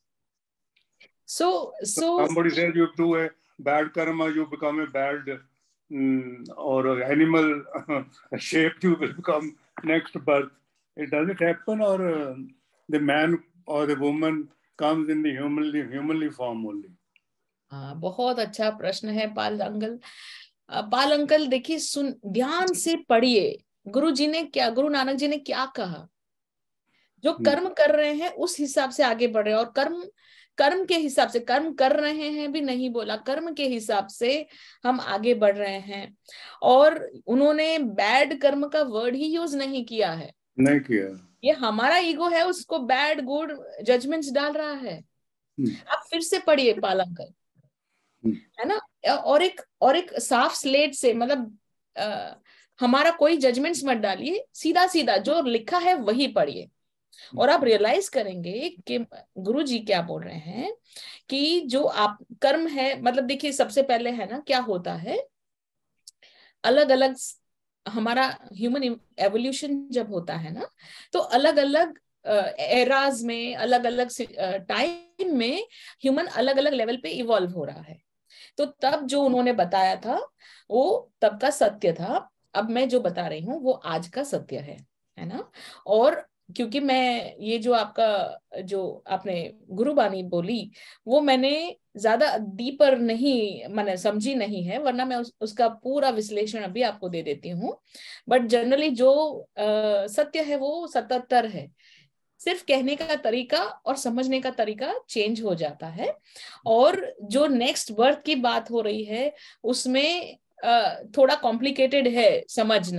So, so somebody says you do a bad karma, you become a bad um, or animal shape, you will become next birth. It does it happen, or uh, the man or the woman comes in the humanly humanly form only? हाँ, बहुत अच्छा प्रश्न है Pal uncle. पाल uncle देखिए, सुन ध्यान से पढ़िए, गुरु जी ने क्या, गुरु नानक जी ने क्या कहा. जो कर्म कर रहे हैं उस हिसाब से आगे बढ़ रहे हैं, और कर्म कर्म के हिसाब से, कर्म कर रहे हैं भी नहीं बोला, कर्म के हिसाब से हम आगे बढ़ रहे हैं. और उन्होंने बैड कर्म का वर्ड ही यूज नहीं किया है, नहीं किया. ये हमारा ईगो है, उसको बैड गुड जजमेंट्स डाल रहा है. आप फिर से पढ़िए पाल अंकल, है ना. और एक और एक साफ स्लेट से, मतलब आ, हमारा कोई जजमेंट्स मत डालिए, सीधा सीधा जो लिखा है वही पढ़िए, और आप रियलाइज करेंगे कि गुरु जी क्या बोल रहे हैं कि जो आप कर्म है, मतलब देखिए सबसे पहले है ना, क्या होता है, अलग अलग हमारा ह्यूमन एवोल्यूशन जब होता है ना, तो अलग अलग एराज में, अलग अलग टाइम में ह्यूमन अलग अलग लेवल पे इवॉल्व हो रहा है. तो तब जो उन्होंने बताया था वो तब का सत्य था, अब मैं जो बता रही हूँ वो आज का सत्य है, है ना. और क्योंकि मैं ये जो आपका जो आपने गुरुबानी बोली वो मैंने ज्यादा डीपर नहीं मैंने समझी नहीं है, वरना मैं उस, उसका पूरा विश्लेषण अभी आपको दे देती हूँ. बट जनरली जो आ, सत्य है वो सतहत्तर है, सिर्फ कहने का तरीका और समझने का तरीका चेंज हो जाता है. और जो नेक्स्ट बर्थ की बात हो रही है उसमें आ, थोड़ा कॉम्प्लिकेटेड है समझना,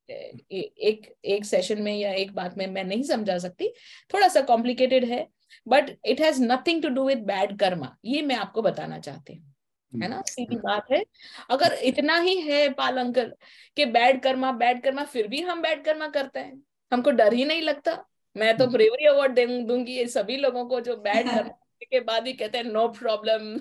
एक एक सेशन में या एक बात में मैं नहीं समझा सकती, थोड़ा सा कॉम्प्लिकेटेड है, but it has nothing to do with bad karma, ये मैं आपको बताना चाहती हूँ, है ना, सीधी बात है। अगर इतना ही है पाल अंकल कि बैड कर्मा बैड कर्मा फिर भी हम बैड कर्मा करते हैं, हमको डर ही नहीं लगता। मैं तो ब्रेवरी अवार्ड दूंगी ये सभी लोगों को जो बैड कर्मा के बाद ही कहते हैं नो प्रॉब्लम।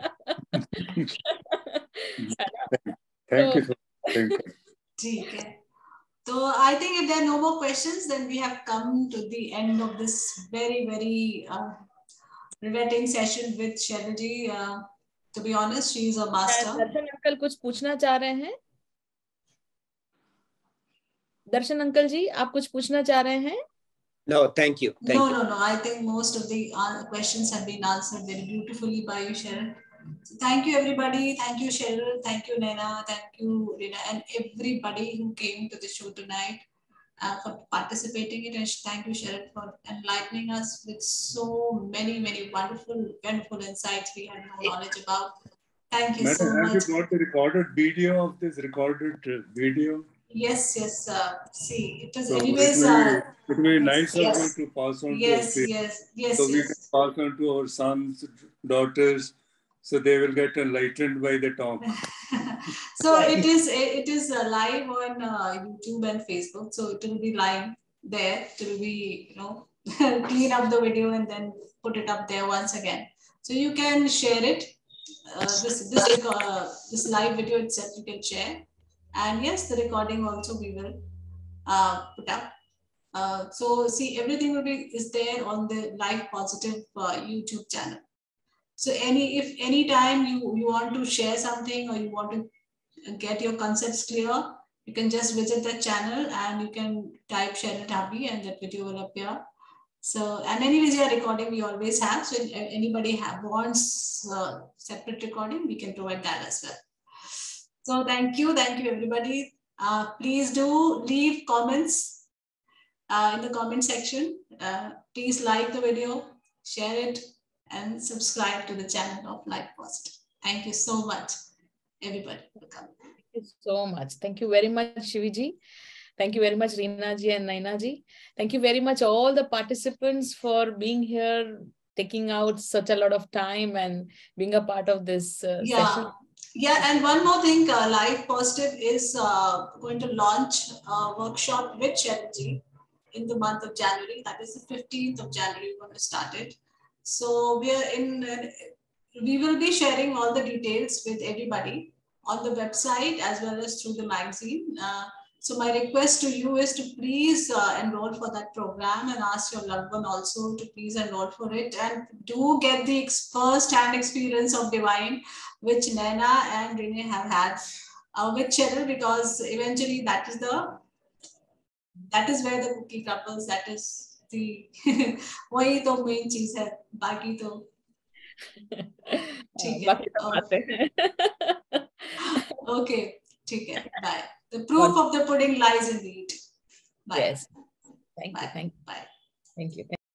Thank you. ठीक है, so I think if there are no more questions, then we have come to the end of this very very uh, riveting session with Cheryl ji. Uh, to be honest, she is a master. Darshan uncle कुछ पूछना चाह रहे हैं? दर्शन uncle जी आप कुछ पूछना चाह रहे हैं? No, thank you. Thank no, you. no, no. I think most of the uh, questions have been answered very beautifully by you, Cheryl. So thank you, everybody. Thank you, Cheryl. Thank you, Naina. Thank you, Rina, and everybody who came to the show tonight uh, for participating in it. And thank you, Cheryl, for enlightening us with so many, many wonderful, wonderful insights we had no knowledge about. Thank you Madam, so much. have you got the recorded video of this recorded video? Yes, yes. Uh, see, it is so anyways. It will be, uh, it will be nice yes. of you to pass on yes, to our yes, yes, so we yes. can pass on to our sons, daughters, so they will get enlightened by the talk. So it is it is uh, live on uh, YouTube and Facebook. So it will be live there. It will be, you know, clean up the video and then put it up there once again. So you can share it. Uh, this this uh, this live video itself you can share, and yes, the recording also we will uh, put up. Uh, so see, everything will be is there on the Life Positive uh, YouTube channel. So any if any time you you want to share something or you want to get your concepts clear, you can just visit the channel and you can type Cheryl Thapi and that video will appear. So, and anyways, your recording we always have. So if anybody have, wants uh, separate recording, we can provide that as well. So thank you. Thank you, everybody. Uh, please do leave comments uh, in the comment section. Uh, please like the video, share it, and subscribe to the channel of Life Positive. Thank you so much, everybody, for coming. Thank you so much. Thank you very much, Shiviji. Thank you very much, Reena ji and Naina ji. Thank you very much, all the participants, for being here, taking out such a lot of time and being a part of this uh, yeah. session. Yeah, and one more thing, uh, Life Positive is uh, going to launch a workshop with Cheryl ji in the month of January. That is the fifteenth of January, we're going to start it. So we are in, uh, we will be sharing all the details with everybody on the website as well as through the magazine. Uh, So my request to you is to please uh, enroll for that program and ask your loved one also to please enroll for it, and do get the first-hand experience of Divine, which Naina and Rene have had uh, with Cheryl, because eventually that is the that is where the cookie crumbles. That is the वही तो main चीज है, बाकी तो ठीक है. Okay, ठीक है. Bye. The proof of the pudding lies in the eating. Bye. Yes. Thank Bye. you. Thank you. Bye. Thank you.